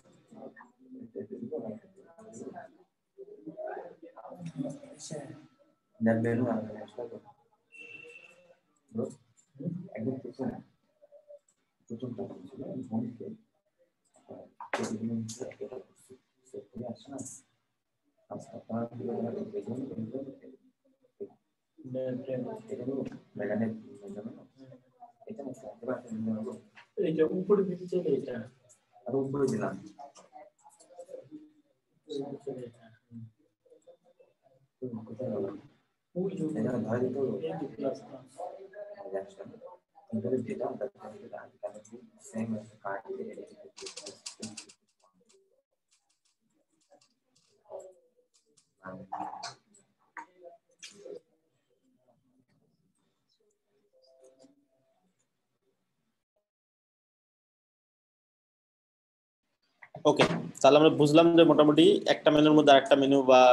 মেনু একদম প্রথমটা ছিল মনকে আসে না এইটা উপরে দিতে চাইলে এটা আর উপরে দিলাম ওই জন্য এটা ধরে দিতে হলো এই যে প্লাস যেটা সেম কার্ড ওকে, তাহলে আমরা বুঝলাম যে মোটামুটি একটা মেনুর মধ্যে আরেকটা মেনু বা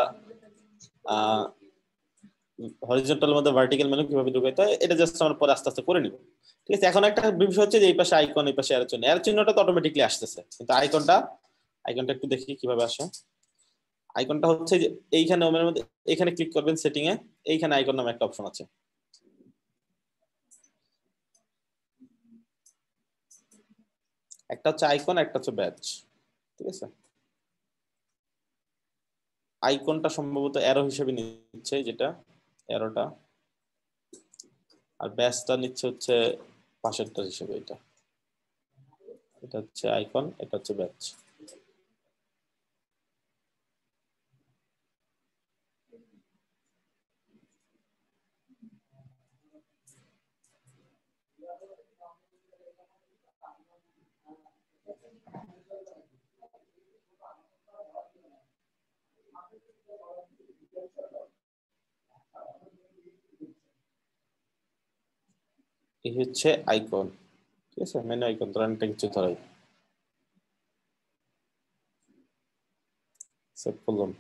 হরিজন্টাল মধ্যে ভার্টিক্যাল মেনু কিভাবে ঢুকাইতে হয় এটা জাস্ট আমরা পরে আস্তে আস্তে করে নিব। ঠিক আছে, এখন একটা বিষয় হচ্ছে যে এই পাশে আইকন, এই পাশে অ্যারো চিহ্ন। অ্যারো চিহ্নটা তো অটোমেটিক্যালি আসতেছে, কিন্তু আইকনটা একটু দেখি কিভাবে আসে। আইকনটা হচ্ছে যে এইখানে ওমের মধ্যে এখানে ক্লিক করবেন সেটিং এ, এইখানে আইকন নামে একটা অপশন আছে। একটা হচ্ছে আইকন, একটা হচ্ছে ব্যাচ। ঠিক আছে, আইকনটা সম্ভবত অ্যারো হিসেবে নিচ্ছে, যেটা অ্যারোটা, আর ব্যাচটা নিচ্ছে হচ্ছে পাশেরটা হিসেবে। এটা এটা হচ্ছে আইকন, এটা হচ্ছে ব্যাচ। এই হচ্ছে আইকন। ঠিক আছে, মেনু আইকন তো একটা কিছু ধরাই সেভ করলাম।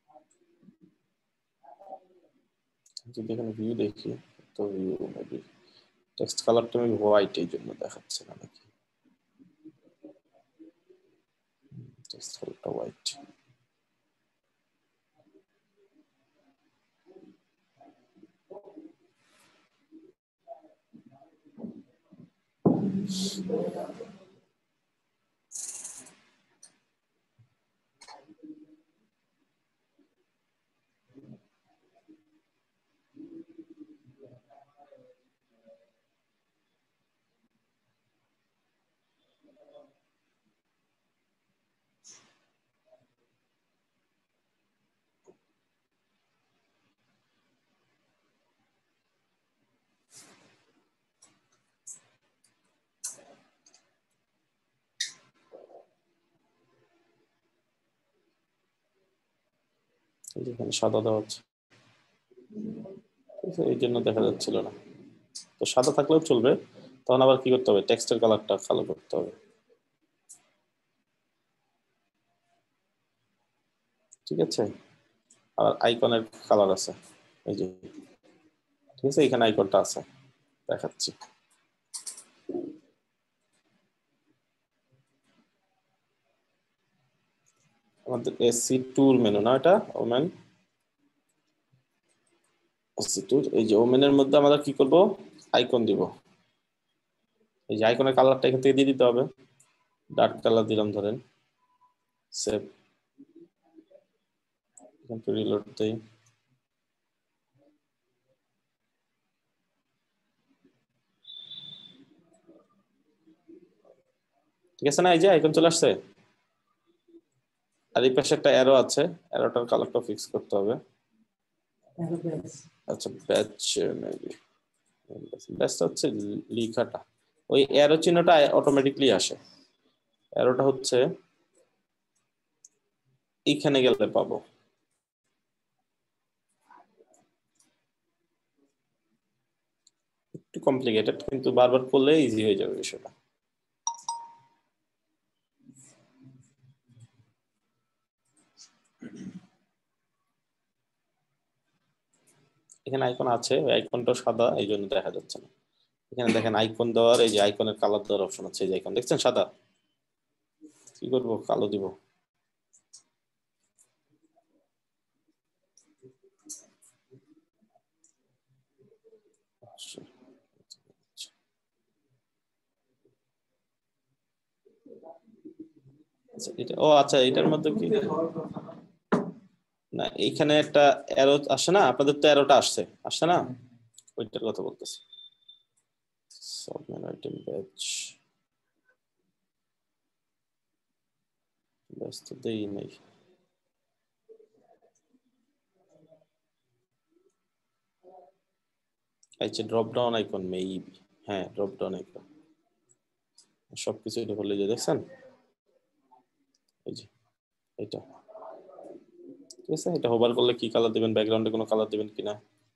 যদি এখানে ভিউ দেখি তো ভিউ মেবি টেক্সট কালারটা আমি হোয়াইট, এই জন্য দেখাচ্ছে না নাকি। টেক্সট কালারটা হোয়াইট। এখানে সাদা দেওয়া হচ্ছে, এই জন্য দেখা যাচ্ছিল না। তো সাদা থাকলেও চলবে, তখন আবার কি করতে হবে, টেক্সটের কালারটা কালো করতে হবে। ঠিক আছে, আর আইকনের কালার আছে এই যে, ঠিক আছে, এখানে আইকনটা আছে দেখাচ্ছি। আমাদের এসসি টুর মেনু না এটা, ওমেন এসসি টুর। এই যে ওমেনের মধ্যে আমরা কি করব, আইকন দিব। এই যে আইকনের কালারটা এখান থেকে দিয়ে দিতে হবে, ডার্ক কালার দিলাম ধরেন, সেভ, এখান থেকে রিলোড দেই। ঠিক আছে না, এই যে আইকন চলে আসছে। আর এই পাশে একটা অ্যারো আছে, অ্যারোটার কালারটা ফিক্স করতে হবে। আচ্ছা, ব্যাচ মেবি, ব্যাচটা হচ্ছে লেখাটা, ওই অ্যারো চিহ্নটা অটোমেটিকলি আসে। অ্যারোটা হচ্ছে এইখানে গেলে পাবো। কমপ্লিকেটেড, কিন্তু বারবার করলে ইজি হয়ে যাবে বিষয়টা। এখানে আইকন আছে, ওই আইকনটা সাদা এই জন্য দেখা যাচ্ছে না। এখানে দেখেন আইকন দেওয়ার, এই যে আইকনের কালার দেওয়ার অপশন আছে, এই যে আইকন দেখছেন সাদা, কি করবো কালো দিব। ও আচ্ছা, এটার মধ্যে কি না, এইখানে একটা অ্যারো আসে না, আপনাদের তো অ্যারোটা আসছে না, ওইটার কথা বলতেছি। সাবমেনু আইটেম ব্যাচ ব্যস্ত দেই নেই। আচ্ছা, ড্রপ ডাউন আইকন মেবি, হ্যাঁ ড্রপ ডাউন আইকন, সবকিছু এটা বলে যে দেখছেন, এই যে এটা, ঠিক আছে। এটা হোভার করলে কি কালার দিবেন, ব্যাকগ্রাউন্ডে কোনো কালার দিবেন কিনা,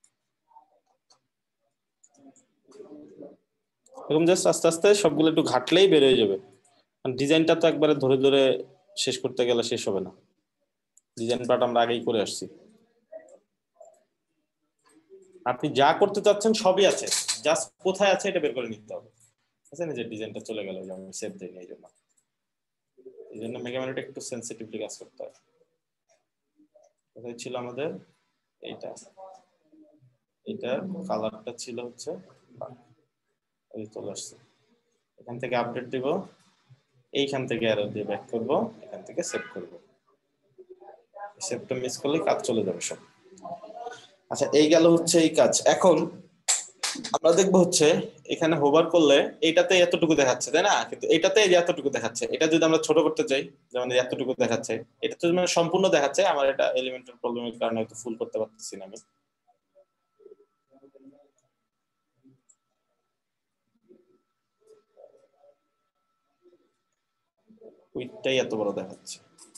এরকম জাস্ট আস্তে আস্তে সবগুলো একটু ঘাটলেই বের হয়ে যাবে। ডিজাইনটা তো একবারে ধরে ধরে শেষ করতে গেলে শেষ হবে না, ডিজাইন পার্ট আমরা আগেই করে আসছি। আপনি যা করতে চাচ্ছেন সবই আছে, জাস্ট কোথায় আছে এটা বের করে নিতে হবে। আছে না, যে ডিজাইনটা চলে গেল, যে আমি সেভ দিই না, এই জন্য মেগা মেনুটা একটু সেন্সিটিভলি কাজ করতে হয়। কোথায় ছিল আমাদের এইটা, এটার কালারটা ছিল হচ্ছে, এই চলে আসছে। এখান থেকে আপডেট দিব, এইখান থেকে অ্যারো দিয়ে ব্যাক করব, এখান থেকে সেভ করব। সেভটা মিস করলে কাজ চলে যাবে সব। আচ্ছা, এই গেল হচ্ছে এই কাজ। এখন আমরা দেখবো হচ্ছে এখানে হোভার করলে এইটাতে এতটুকু দেখাচ্ছে, তাই না, কিন্তু এটাতে এতটুকু দেখাচ্ছে। এটা যদি আমরা ছোট করতে চাই, যেমন এতটুকু দেখাচ্ছে, এটা তো মানে সম্পূর্ণ দেখাচ্ছে। আমার এটা এলিমেন্টাল প্রবলেমের কারণে হয়তো ফুল করতে পারতেছি না আমি। উইডটাই এত বড় দেখাচ্ছে,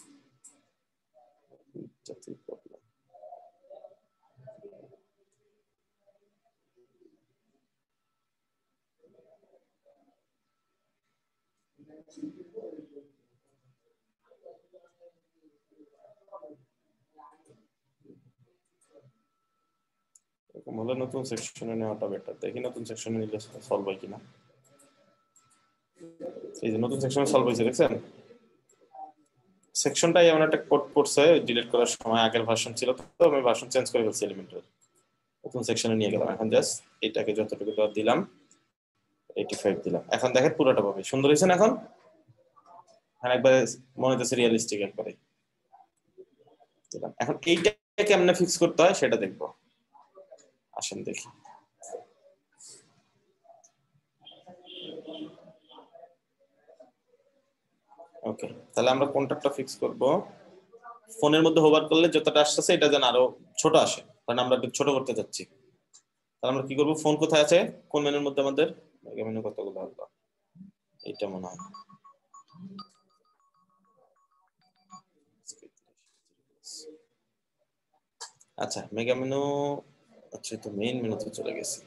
এরকম হলে নতুন সেকশনে নেওয়াটা বেটার। দেখি নতুন সেকশনে নিলে সলভ হয় কিনা। এই যে নতুন সেকশনে সলভ হয়েছে, দেখছেন সেকশনটাই এমন একটা কোড করছে, ডিলিট করার সময় আগের ভার্সন ছিল তো আমি ভার্সন চেঞ্জ করে ফেলছি এলিমেন্টের, নতুন সেকশনে নিয়ে গেলাম। এখন জাস্ট এটাকে যতটুকু দিলাম 85 দিলাম, এখন দেখেন পুরোটা পাবে, সুন্দর হয়েছে না। এখন একবারে মনে হচ্ছে রিয়েলিস্টিক একবারে দিলাম। এখন এইটা কেমনে ফিক্স করতে হয় সেটা দেখবো, আসেন দেখি। ওকে, তাহলে আমরা কোনটা ফিক্স করব, ফোনের মধ্যে হোভার করলে যতটা আসছে এটা যেন আরো ছোট আসে, কারণ আমরা একটু ছোট করতে যাচ্ছি। তাহলে আমরা কি করব, ফোন কোথায় আছে, কোন মেনুর মধ্যে আমাদের, মেনু কতগুলো আসবে, এইটা মনে হয়। আচ্ছা মেগা মেনু, আচ্ছা তো মেইন মেনুতে চলে গেছি।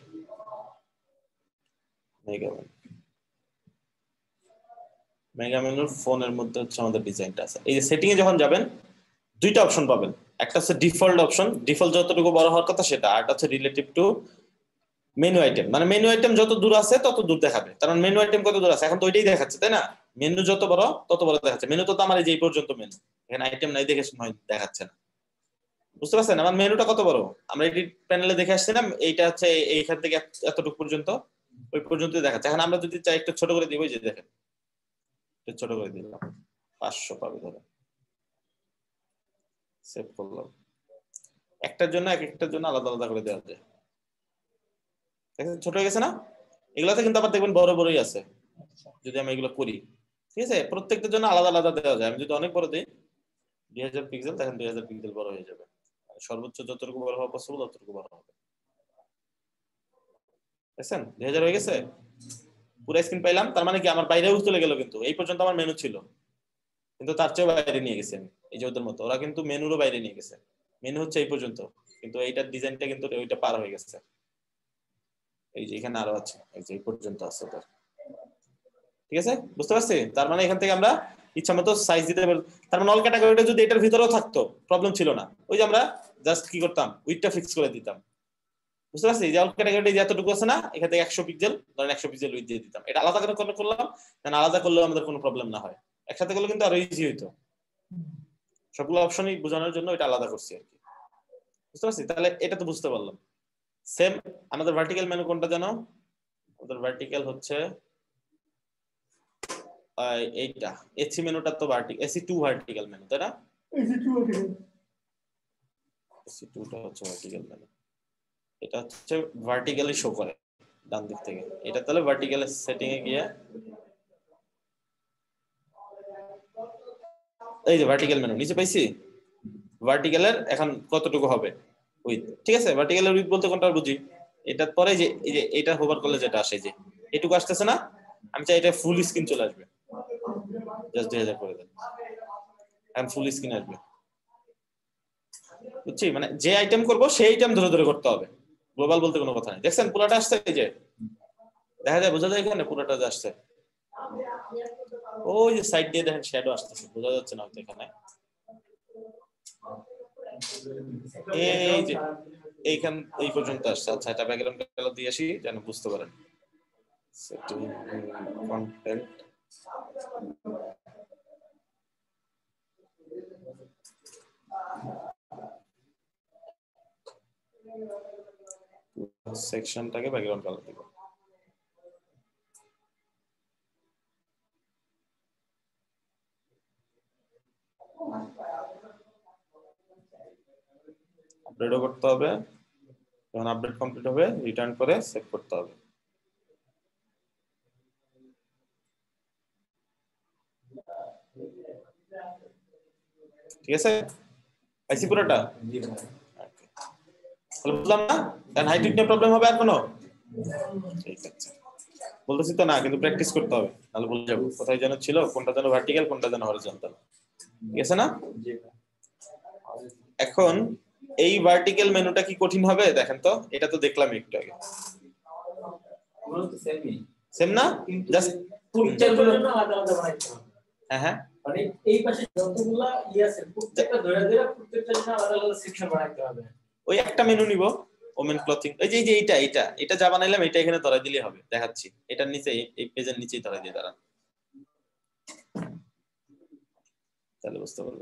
মেগা মেনুর ফোনের মধ্যে হচ্ছে আমাদের ডিজাইনটা আছে। এই যে সেটিং এ যখন যাবেন দুইটা অপশন পাবেন, একটা হচ্ছে ডিফল্ট অপশন, ডিফল্ট যতটুকু বড় হওয়ার কথা সেটা, আর একটা হচ্ছে রিলেটিভ টু মেনু আইটেম, মানে মেনু আইটেম যত দূর আছে তত দূর দেখাবে। কারণ মেনু আইটেম কত দূর আছে এখন তো ওইটাই দেখাচ্ছে, তাই না, মেনু যত বড় তত বড় দেখাচ্ছে। মেনু তো আমার এই যে এই পর্যন্ত মেনু, এখানে আইটেম নাই দেখে দেখাচ্ছে না, বুঝতে পারছেন আমার মেনুটা কত বড়। আমরা এডিট প্যানেলে দেখে আসছিলাম এইটা হচ্ছে এইখান থেকে এতটুকু পর্যন্ত, ওই পর্যন্ত দেখাচ্ছে। এখন আমরা যদি চাই একটু ছোট করে দিব, যে দেখেন ছোট করে দিলাম, 500 পাবে ধরে, সেভ করলাম। একটার জন্য একটার জন্য আলাদা আলাদা করে দেওয়া যায়, ছোট হয়ে গেছে না। এগুলাতে কিন্তু আবার দেখবেন বড় বড়ই আছে যদি আমি এগুলো করি, ঠিক আছে। প্রত্যেকটার জন্য আলাদা আলাদা দেওয়া যায়। আমি যদি অনেক বড় দিই 2000 পিক্সেল, দেখেন 2000 পিক্সেল বড় হয়ে যাবে, সর্বোচ্চ যতটুকু বড় হওয়া পসিবল ততটুকু বড় হবে। দেখছেন 2000 হয়ে গেছে, পুরো স্ক্রিন পাইলাম। তার মানে কি আমার বাইরেও চলে গেল, কিন্তু এই পর্যন্ত আমার মেনু ছিল, কিন্তু তার চেয়েও বাইরে নিয়ে গেছে আমি। এই যে ওদের মতো ওরা কিন্তু মেনুরও বাইরে নিয়ে গেছে, মেনু হচ্ছে এই পর্যন্ত, কিন্তু এইটার ডিজাইনটা কিন্তু ওইটা পার হয়ে গেছে। এই যে এখানে আরো আছে, এই যে এই পর্যন্ত আছে তার, ঠিক আছে বুঝতে পারছি? তার মানে এখান থেকে আমরা ইচ্ছা মতো সাইজ দিতে পারি। তার মানে অল ক্যাটাগরিটা যদি এটার ভিতরেও থাকতো প্রবলেম ছিল না, ওই যে আমরা জাস্ট কি করতাম উইডথটা ফিক্স করে দিতাম, বুঝতে পারছি? যে অল ক্যাটাগরিটা যে এতটুকু আছে না, এখান থেকে 100 পিক্সেল ধরেন 100 পিক্সেল উইডথ দিয়ে দিতাম। এটা আলাদা করে করলাম, কারণ আলাদা করলেও আমাদের কোনো প্রবলেম না হয়, একসাথে করলে কিন্তু আরো ইজি হইতো। সবগুলো অপশনই বোঝানোর জন্য এটা আলাদা করছি আর কি, বুঝতে পারছি? তাহলে এটা তো বুঝতে পারলাম। সেম আমাদের ভার্টিক্যাল মেনু কোনটা জানো? আমাদের ভার্টিক্যাল হচ্ছে এইটা, এসি মেনুটা তো ভার্টিক্যাল, এসি2 ভার্টিক্যাল মেনু, তাই না? এসি2 টা হচ্ছে ভার্টিক্যাল মেনু, এটা হচ্ছে ভার্টিক্যালি শো করে ডান দিক থেকে। এটা তাহলে ভার্টিক্যাল সেটিং এ গিয়ে এই যে ভার্টিক্যাল মেনু নিচে পাইছি, ভার্টিক্যালের এখন কতটুকু হবে উইথ, ঠিক আছে? ভার্টিক্যালের উইথ বলতে কোনটা বুঝি, এটার পরে যে এই যে এটা হোভার করলে যেটা আসে, যে এটুকু আসতেছে না, আমি চাই এটা ফুল স্ক্রিন চলে আসবে, জাস্ট 2000 করে দেন, এখন ফুল স্ক্রিন আসবে, বুঝছি? মানে যে আইটেম করব সেই আইটেম ধরে ধরে করতে হবে, গ্লোবাল বলতে কোনো কথা নেই। দেখছেন পুরোটা আসছে, এই যে দেখা যায়, বোঝা যায় এখানে পুরোটা যে আসছে, ওই যে সাইড দিয়ে দেখেন শ্যাডো আসতেছে, বোঝা যাচ্ছে না হয়তো এখানে, এই যে এইখান এই পর্যন্ত আসছে। আচ্ছা, এটা ব্যাকগ্রাউন্ড কালার দিয়ে আসি যেন বুঝতে পারেন। সেটিং কন্টেন্ট, সেকশনটাকে ব্যাকগ্রাউন্ড কালার দিব। আপডেটও করতে হবে, যখন আপডেট কমপ্লিট হবে রিটার্ন করে সেভ করতে হবে। ঠিক আছে, আইসি পুরোটা বুঝলাম না, কারণ হাইট নিয়ে প্রবলেম হবে আর কোনো, ঠিক আছে বলতেছি তো না, কিন্তু প্র্যাকটিস করতে হবে, তাহলে বুঝে যাবো কোথায় যেন ছিল, কোনটা যেন ভার্টিক্যাল কোনটা যেন হরিজন্টাল, ঠিক আছে না? এখন এই ভার্টিক্যাল মেনুটা কি কঠিন হবে দেখেন তো, এটা তো দেখলাম একটু আগে, সেম না? জাস্ট প্রত্যেকটার জন্য আলাদা আলাদা বানাইতে হবে। হ্যাঁ হ্যাঁ, মানে এই পাশে যতগুলা আছে প্রত্যেকটা ধরে ধরে প্রত্যেকটার জন্য আলাদা আলাদা সেকশন বানাইতে হবে। ওই একটা মেনু নিব ওমেন ক্লথিং, এই যে এইটা এইটা এটা যা বানাইলাম এটা এখানে ধরাই দিলেই হবে, দেখাচ্ছি এটার নিচে, এই পেজের নিচেই ধরাই দিয়ে দাঁড়ান, তাহলে বুঝতে পারবে।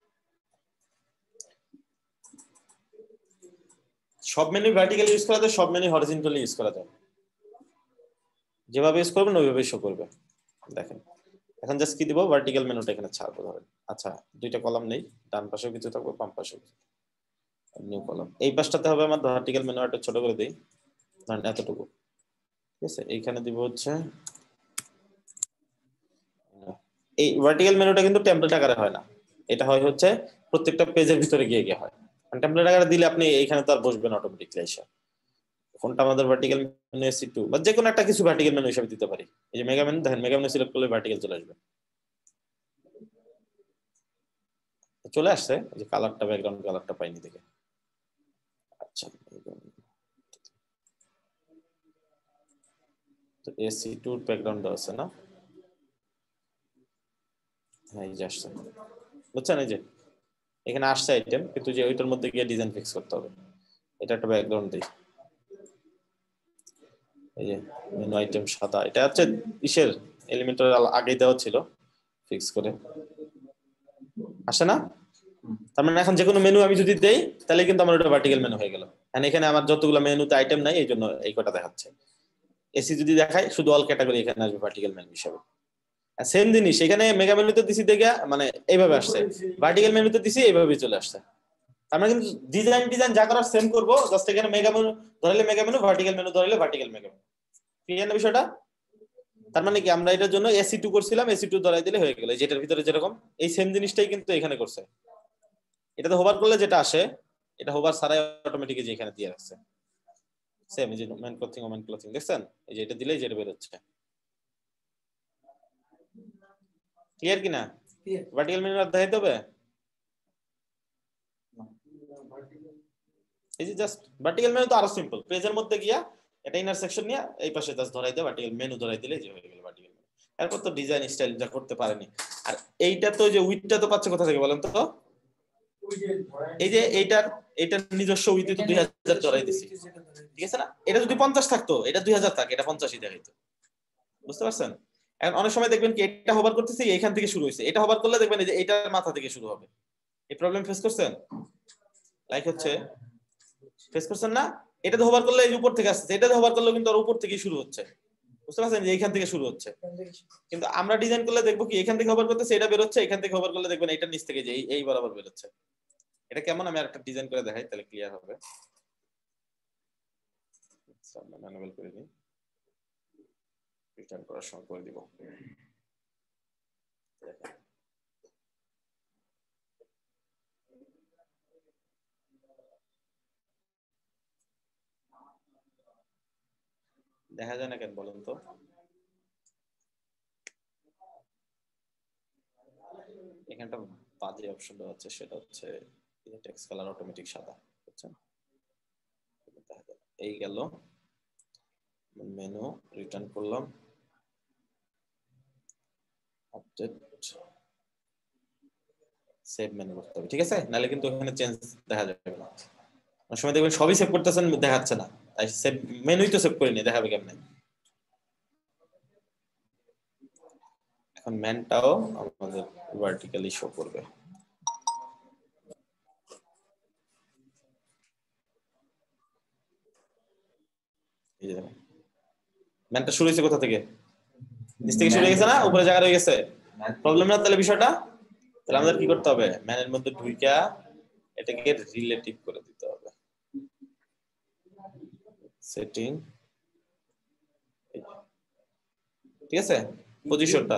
সব মেনু ভার্টিক্যালি ইউজ করা যায়, সব মেনু হরিজন্টালি ইউজ করা যায়, যেভাবে ইউজ করবেন ওইভাবেই শো করবে। দেখেন এখন জাস্ট কি দিব, ভার্টিক্যাল মেনুটা এখানে ছাড়বো ধরেন। আচ্ছা, দুইটা কলাম নেই, ডান পাশেও কিছু থাকবে, বাম পাশেও নিউ কলাম। এই পাশটাতে হবে আমার ভার্টিক্যাল মেনু, একটা ছোট করে দেই, ধরেন এতটুকু, ঠিক আছে? এইখানে দিব হচ্ছে, এই ভার্টিক্যাল মেনুটা কিন্তু টেমপ্লেট আকারে হয় না, এটা হয় হচ্ছে প্রত্যেকটা পেজের ভিতরে গিয়ে গিয়ে হয়। টেমপ্লেট আকারে দিলে আপনি এইখানে তো আর বসবেন অটোমেটিক্যালি এসে। কোনটা আমাদের ভার্টিক্যাল মেনু, এসি2 বা যে কোনো একটা কিছু ভার্টিক্যাল মেনু হিসেবে দিতে পারি। এই যে মেগা মেনু দেখেন, মেগা মেনু সিলেক্ট করলে ভার্টিক্যাল চলে আসবে, চলে আসছে, যে কালারটা ব্যাকগ্রাউন্ড কালারটা পাইনি দেখে। আচ্ছা, তো এসি2 ব্যাকগ্রাউন্ড আছে না, হ্যাঁ এই যে আসছে, বুঝছেন? এই যে এখানে আসছে আইটেম, কিন্তু যে ওইটার মধ্যে গিয়ে ডিজাইন ফিক্স করতে হবে। এটা একটা ব্যাকগ্রাউন্ড দিই, এই যে মেনু আইটেম সাদা, এটা হচ্ছে ইসের এলিমেন্টের আগেই দেওয়া ছিল, ফিক্স করে আসে না। তার মানে এখন যে কোনো মেনু আমি যদি দেই তাহলে কিন্তু আমার ওটা ভার্টিক্যাল মেনু হয়ে গেল। এন্ড এখানে আমার যতগুলো মেনুতে আইটেম নাই, এই জন্য এই কটা দেখাচ্ছে। এসি যদি দেখাই শুধু অল ক্যাটাগরি এখানে আসবে ভার্টিক্যাল মেনু হিসেবে। সেম জিনিস এখানে মেগা মেনুতে দিছি দেখে মানে এইভাবে আসছে, ভার্টিক্যাল মেনুতে দিছি এইভাবেই চলে আসছে। আমরা কিন্তু ডিজাইন যা করার সেম করব, জাস্ট এখানে মেগা মেনু ধরলে মেগা মেনু, ভার্টিক্যাল মেনু ধরলে ভার্টিক্যাল মেগা মেনু, ক্লিয়ার না বিষয়টা? তার মানে কি আমরা এটার জন্য এসি2 করছিলাম, এসি2 ধরাই দিলে হয়ে গেল। যেটার ভিতরে যেরকম এই সেম জিনিসটাই কিন্তু এখানে করছে। এটাতে হোভার করলে যেটা আসে, এটা হোভার ছাড়াই অটোমেটিক্যালি যে এখানে দিয়ে রাখছে, সেম এই যে ওমেন ক্লথিং দেখছেন, এই যে এটা দিলেই যেটা বের হচ্ছে। ক্লিয়ার কি না? ভার্টিক্যাল মেনু আর দেখাইতে হবে, এই যে জাস্ট ভার্টিক্যাল মেনু তো আরো সিম্পল, পেজের মধ্যে গিয়া এটা ইন্টারসেকশন নিয়ে এই পাশে জাস্ট ধরাই দাও, ভার্টিক্যাল মেনু ধরাই দিলে যে হয়ে গেল ভার্টিক্যাল মেনু। এরপর তো ডিজাইন স্টাইল যা করতে পারেনি। আর এইটা তো যে উইথটা তো পাচ্ছে কোথা থেকে বলেন তো? এই যে এইটার নিজস্ব উইথে তো 2000 ধরাই দিছি, ঠিক আছে না? এটা যদি 50 থাকতো, এটা 2000 থাকে, এটা 50ই দেখাইতো। বুঝতে পারছেন? এখন অনেক সময় দেখবেন কি এটা হোভার করতেছে এইখান থেকে শুরু হয়েছে, এটা হোভার করলে দেখবেন যে এটার মাথা থেকে শুরু হবে। এই প্রবলেম ফেস করছেন? লাইক হচ্ছে ফেস করছেন না? এটাতে হোভার করলে এই উপর থেকে আসছে, এটাতে হোভার করলে কিন্তু আর উপর থেকে শুরু হচ্ছে। বুঝতে পারছেন যে এইখান থেকে শুরু হচ্ছে। কিন্তু আমরা ডিজাইন করলে দেখবো কি এখান থেকে হোভার করতেছে, এটা বের হচ্ছে, এখান থেকে হোভার করলে দেখবেন এটা নিচ থেকে যে এই বরাবর বের হচ্ছে। এটা কেমন আমি আরেকটা ডিজাইন করে দেখাই, তাহলে ক্লিয়ার হবে। আমরা ম্যানুয়াল করে দিই, রিটার্ন করার সময় করে দিব। দেখা যায় না কেন বলেন তো? এখানটা বাজে অপশন দেওয়া আছে, সেটা হচ্ছে টেক্সট কালার অটোমেটিক সাদা, বুঝছেন? এই গেল মেনু, রিটার্ন করলাম, আপডেট, সেভ মেনু করতে হবে, ঠিক আছে? নাহলে কিন্তু ওখানে চেঞ্জ দেখা যাবে না। অনেক সময় দেখবেন সবই সেভ করতেছেন, দেখাচ্ছে না, তাই সেভ মেনুই তো সেভ করিনি, দেখাবে কেমনে? এখন ম্যানটাও আমাদের ভার্টিক্যালি শো করবে। ম্যানটা শুরু হয়েছে কোথা থেকে? নিচ থেকে শুরু হয়ে গেছে না, উপরে জায়গা রয়ে গেছে, প্রবলেম না তাহলে বিষয়টা? তাহলে আমাদের কি করতে হবে? ম্যানের মধ্যে ঢুইকা এটাকে রিলেটিভ করে দিতে হবে। সেটিং, ঠিক আছে? পজিশনটা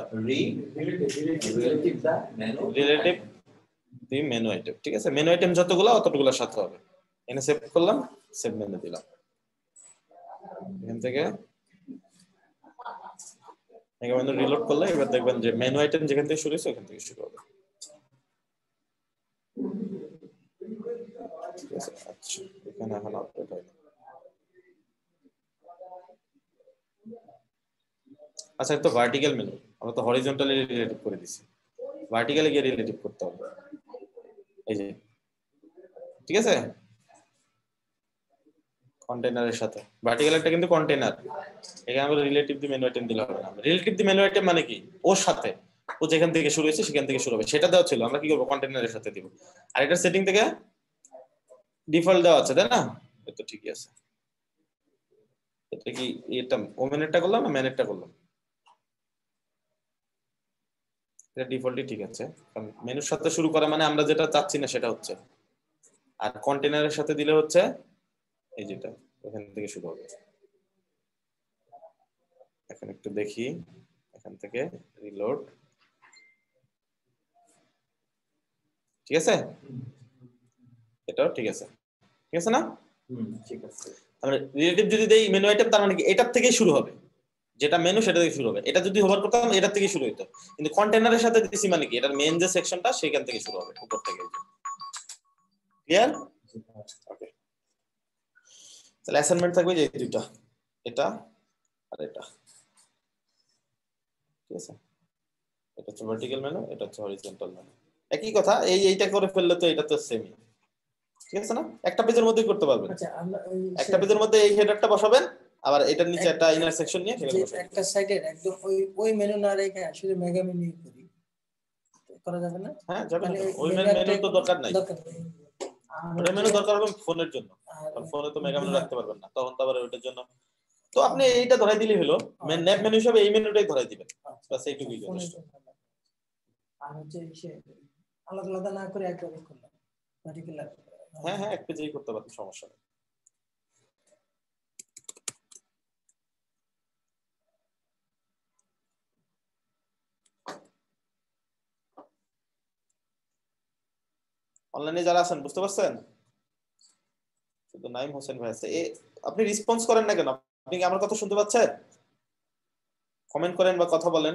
রিলেটিভ দি মেনু আইটেম, ঠিক আছে? মেনু আইটেম যতগুলো অতগুলোর সাথে হবে। এখানে সেভ করলাম, সেভ মেনু দিলাম, এখান থেকে মেনু রিলোড করলে এবার দেখবেন যে মেনু আইটেম যেখান থেকে শুরু হয়েছে ওখান থেকে শুরু হবে। ঠিক আছে, আচ্ছা এখানে এখন আপডেট হয়। আচ্ছা তো ভার্টিক্যাল মেনু আমরা তো হরিজন্টালি রিলেটিভ করে দিছি, ভার্টিক্যালি গিয়ে রিলেটিভ করতে হবে। এই যে, ঠিক আছে? কন্টেইনারের সাথে ভার্টিক্যাল একটা কিন্তু কন্টেইনার, এখানে আমরা রিলেটিভ দি মেনু আইটেম দিলে হবে না। রিলেটিভ দি মেনু আইটেম মানে কি? ওর সাথে, ও যেখান থেকে শুরু হয়েছে সেখান থেকে শুরু হবে, সেটা দেওয়া ছিল। আমরা কি করব? কন্টেইনারের সাথে দিব। আর এটা সেটিং থেকে ডিফল্ট দেওয়া আছে, তাই না? তো ঠিকই আছে। এটা কি এটা ওমেনেরটা করলাম না ম্যানেরটা করলাম? এটা ডিফল্টই ঠিক আছে, কারণ মেনুর সাথে শুরু করা মানে আমরা যেটা চাচ্ছি না সেটা হচ্ছে। আর কন্টেইনারের সাথে দিলে হচ্ছে এই যেটা এখান থেকে শুরু হবে। এখন একটু দেখি এখান থেকে রিলোড, ঠিক আছে? এটাও ঠিক আছে, ঠিক আছে না? ঠিক আছে। আমরা রিলেটিভ যদি দেই মেনু আইটেম, তার মানে কি এটার থেকেই শুরু হবে, যেটা মেনু সেটা থেকে শুরু হবে। এটা যদি হোভার করতাম এটার থেকে শুরু হতো, কিন্তু কন্টেইনারের সাথে দিছি মানে কি এটার মেইন যে সেকশনটা সেখান থেকে শুরু হবে, উপর থেকে। ক্লিয়ার? ওকে, তাহলে অ্যাসাইনমেন্ট থাকবে যে দুইটা, এটা আর এটা, ঠিক আছে? এটা হচ্ছে ভার্টিক্যাল মেনু, এটা হচ্ছে হরিজন্টাল মেনু। একই কথা, এইটা করে ফেললে তো এটা তো সেমই, ঠিক আছে না? একটা পেজের মধ্যেই করতে পারবেন। আচ্ছা আমরা একটা পেজের মধ্যে এই হেডারটা বসাবেন, আবার এটার নিচে একটা ইনার সেকশন নিয়ে সেখানে বসাবেন। একটা সাইডের একদম ওই মেনু না রেখে শুধু মেগা মেনু করি, করা যাবে না? হ্যাঁ যাবে না, মানে ওই মেনু তো দরকার নাই। ওটা মেনু দরকার হবে ফোনের জন্য, কারণ ফোনে তো মেগা মেনু রাখতে পারবেন না, তখন তো আবার ওইটার জন্য তো আপনি এইটা ধরাই দিলেই হলো। ন্যাপ মেনু হিসেবে এই মেনুটাই ধরাই দিবেন, বাস এইটুকুই যথেষ্ট। আর হচ্ছে আলাদা আলাদা না করে একবারে করলাম পার্টিকুলার। হ্যাঁ হ্যাঁ, এক পেজেই করতে পারবেন, সমস্যা নেই। অনলাইনে যারা আছেন বুঝতে পারছেন? শুধু নাইম হোসেন ভাই আছে। আপনি রেসপন্স করেন না কেন? আপনি কি আমার কথা শুনতে পাচ্ছেন? কমেন্ট করেন বা কথা বলেন।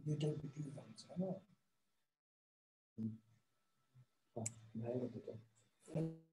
দুইটার ভিত্তিতে জানছে না ভাই